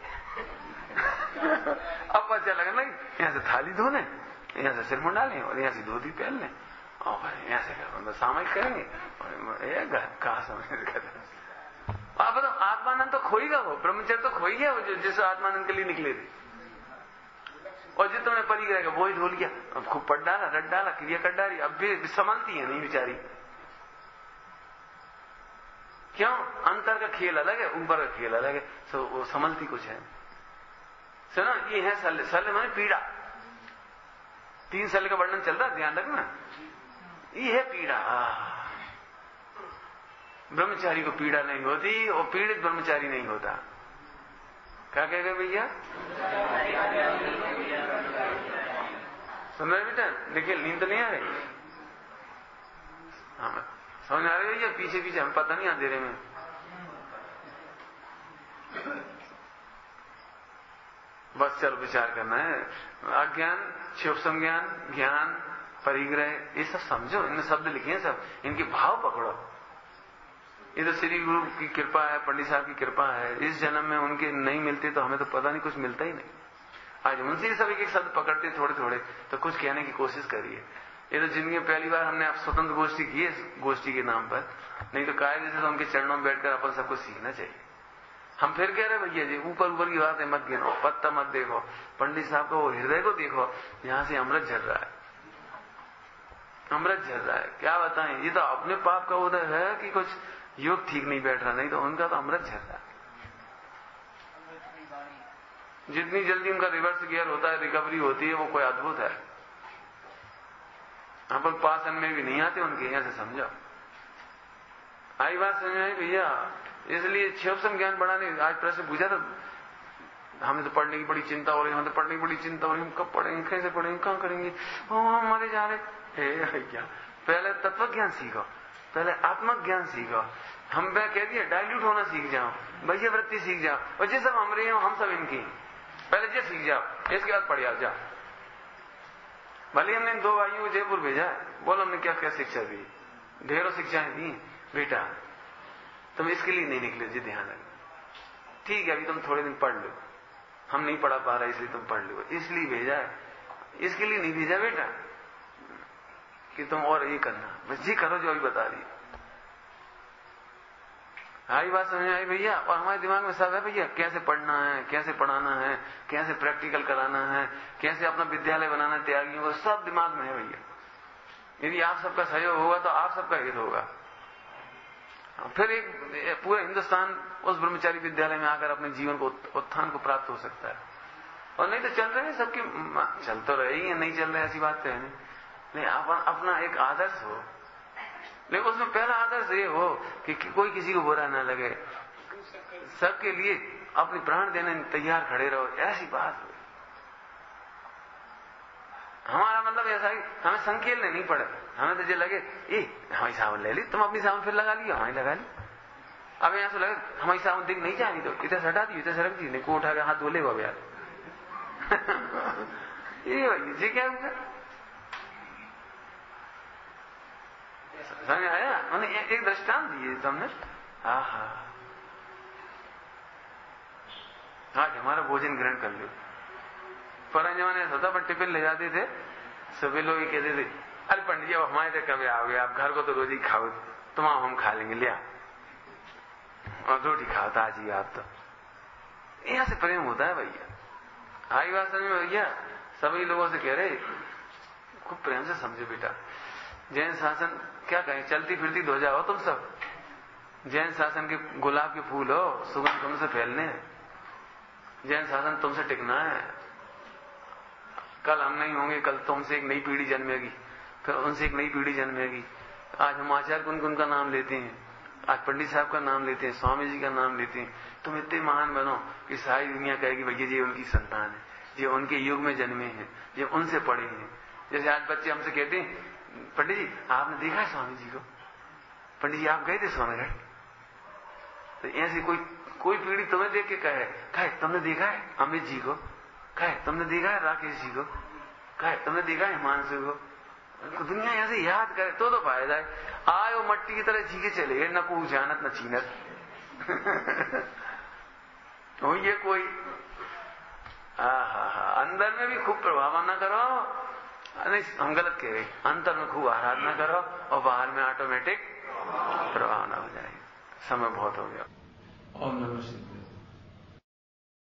अब बच्चा लगने लगी यहां से थाली धोने, यहां से सिर मुंडा लें और यहां से धोती पहन लें और यहां से मतलब सामायिक करेंगे कहा समझ। आप बताओ आत्मानंद तो खो ही गया, वो ब्रह्मचर्य तो खो ही गया वो जिस आत्मानंद के लिए निकले थे। और जो तुमने परिग्रह का वो ही धो लिया, अब खूब पट डाला रट डाला क्रिया कर डाली, अब भी संभलती है नहीं बेचारी। क्यों? अंतर का खेल अलग है ऊपर का खेल अलग है, तो वो संभलती कुछ है। सुनो ये है शल्य, शल्य माने पीड़ा। तीन शल्य का वर्णन चल रहा है ध्यान रखना। ये है पीड़ा। ब्रह्मचारी को पीड़ा नहीं होती और पीड़ित ब्रह्मचारी नहीं होता। क्या कह गए भैया? सुन रहे बेटा? देखिए नींद तो नहीं आ रही? हाँ समझ आ रही भैया? पीछे पीछे हम पता नहीं अंधेरे में। बस चलो विचार करना है। अज्ञान, शिव संज्ञान, ज्ञान, परिग्रह ये सब समझो, इनमें शब्द लिखे हैं सब, इनके भाव पकड़ो। ये तो श्री गुरु की कृपा है, पंडित साहब की कृपा है। इस जन्म में उनके नहीं मिलते तो हमें तो पता नहीं कुछ मिलता ही नहीं। आज उनसे सब एक एक शब्द पकड़ते थोड़े थोड़े तो कुछ कहने की कोशिश करिए। ये तो जिंदगी में पहली बार हमने आप स्वतंत्र गोष्ठी की है गोष्ठी के नाम पर, नहीं तो कायदे से तो उनके चरणों में बैठकर अपन सबको सीखना चाहिए। हम फिर कह रहे भैया जी ऊपर ऊपर की बात है मत गिनो, पत्ता मत देखो, पंडित साहब का वो हृदय को देखो, यहां से अमृत झर रहा है, अमृत झर रहा है। क्या बताएं, ये तो अपने पाप का उदय है कि कुछ योग ठीक नहीं बैठ रहा, नहीं तो उनका तो अमृत झर रहा है। जितनी जल्दी उनका रिवर्स गियर होता है, रिकवरी होती है, वो कोई अद्भुत है। अपन पासन में भी नहीं आते उनके, यहां से समझो। आई बात समझ में भैया? इसलिए शिव ज्ञान बढ़ाने आज प्रश्न पूछा था, हमें तो पढ़ने की बड़ी चिंता हो रही है, हमें तो पढ़ने की बड़ी चिंता हो रही है, हम कब पढ़ेंगे, कैसे पढ़ेंगे, कहां करेंगे, हम मरे जा रहे। हे भैया पहले तत्व ज्ञान सीखो, पहले आत्मक ज्ञान सीखो। हम मैं कह दिया डाइल्यूट होना सीख जाओ, भैया वृत्ति सीख जाओ, और जिस सब हम रहे हो हम सब इनकी, पहले ये सीख जाओ, इसके बाद पढ़ आओ जाओ। भले हमने दो भाइयों को जयपुर भेजा है, बोलो हमने क्या क्या शिक्षा दी, ढेरों शिक्षाएं दी, बेटा तुम इसके लिए नहीं निकले, जी ध्यान रखना, ठीक है अभी तुम थोड़े दिन पढ़ लो, हम नहीं पढ़ा पा रहे इसलिए तुम पढ़ लो, इसलिए भेजा है, इसके लिए नहीं भेजा बेटा कि तुम और ये करना, बस जी करो जो अभी बता रही। आई बात समझ आई भैया? और हमारे दिमाग में सब है भैया, कैसे पढ़ना है, कैसे पढ़ाना है, कैसे प्रैक्टिकल कराना है, कैसे अपना विद्यालय बनाना है त्यागियों को, सब दिमाग में है भैया। यदि आप सबका सहयोग होगा तो आप सबका हित होगा, फिर एक पूरा हिंदुस्तान उस ब्रह्मचारी विद्यालय में आकर अपने जीवन को उत्थान को प्राप्त हो सकता है। और नहीं तो चल रहे हैं सबके, चल तो रहे ही, नहीं चल रहे ऐसी बात है नहीं, नहीं अपना एक आदर्श हो, लेकिन उसमें पहला आदर्श ये हो कि कोई किसी को बुरा ना लगे, सबके लिए अपने प्राण देने तैयार खड़े रहो, ऐसी बात हो। हमारा मतलब ऐसा है हमें संकेलने नहीं पड़े, हमें तो जो लगे ए हमारी साबुन ले ली, तुम अपनी साबुन फिर लगा ली, हमारी लगा ली, अब यहां से लगे हमारी साबुन दिख नहीं जानी तो इधर हटा दी, इधर सरक दी, नहीं को उठा के हाथ धोले वो यार ये भाई जी क्या होगा, समझ आया? मैंने एक, एक दृष्टांत दिए तुमने, हाँ हाँ आज हमारा भोजन ग्रहण कर लो। पुराने जमाने ऐसा था, पर टिफिन ले जाते थे, सभी लोग ये कहते थे अरे पंडित जी अब हमारे तक कभी आओगे, आप घर को तो रोज ही खाओ, तुम आओ हम खा लेंगे, लिया और रोटी खाओ ताजी, आप तो यहां से प्रेम होता है भैया। आई बात समझ में भैया? सभी लोगों से कह रहे खूब प्रेम से समझो बेटा, जैन शासन क्या कहें, चलती फिरती ध्वजा हो तुम सब, जैन शासन के गुलाब के फूल हो, सुगंध तुमसे फैलने, जैन शासन तुमसे टिकना है, कल हम नहीं होंगे, कल तुमसे एक नई पीढ़ी जन्मेगी, फिर उनसे एक नई पीढ़ी जन्मेगी। आज हम आचार्य कुन का नाम लेते हैं, आज पंडित साहब का नाम लेते हैं, स्वामी जी का नाम लेते हैं, तुम इतने महान बनो कि सारी दुनिया कहेगी भैया जी उनकी संतान है, ये उनके युग में जन्मे हैं, ये उनसे पढ़े हैं। जैसे आज बच्चे हमसे कहते हैं पंडित जी आपने देखा है स्वामी जी को, पंडित जी आप गए थे स्वामीगढ़, तो ऐसी कोई कोई पीढ़ी तुम्हें देख के कहे कहे तुमने देखा है अमित जी को, कहे तुमने देखा है राकेश जी को, कहे तुमने देखा है हिमांशु को, तो दुनिया ऐसे याद करे तो तो फायदा है। आए वो मट्टी की तरह जी के चले गए, न को जानत न चीनत तो ये कोई अंदर में भी खूब प्रभाव ना करो, नहीं हम गलत कह रहे, अंतर में खूब आराधना करो और बाहर में ऑटोमेटिक प्रभाव ना हो जाए। समय बहुत हो गया। ओम नमः शिवाय।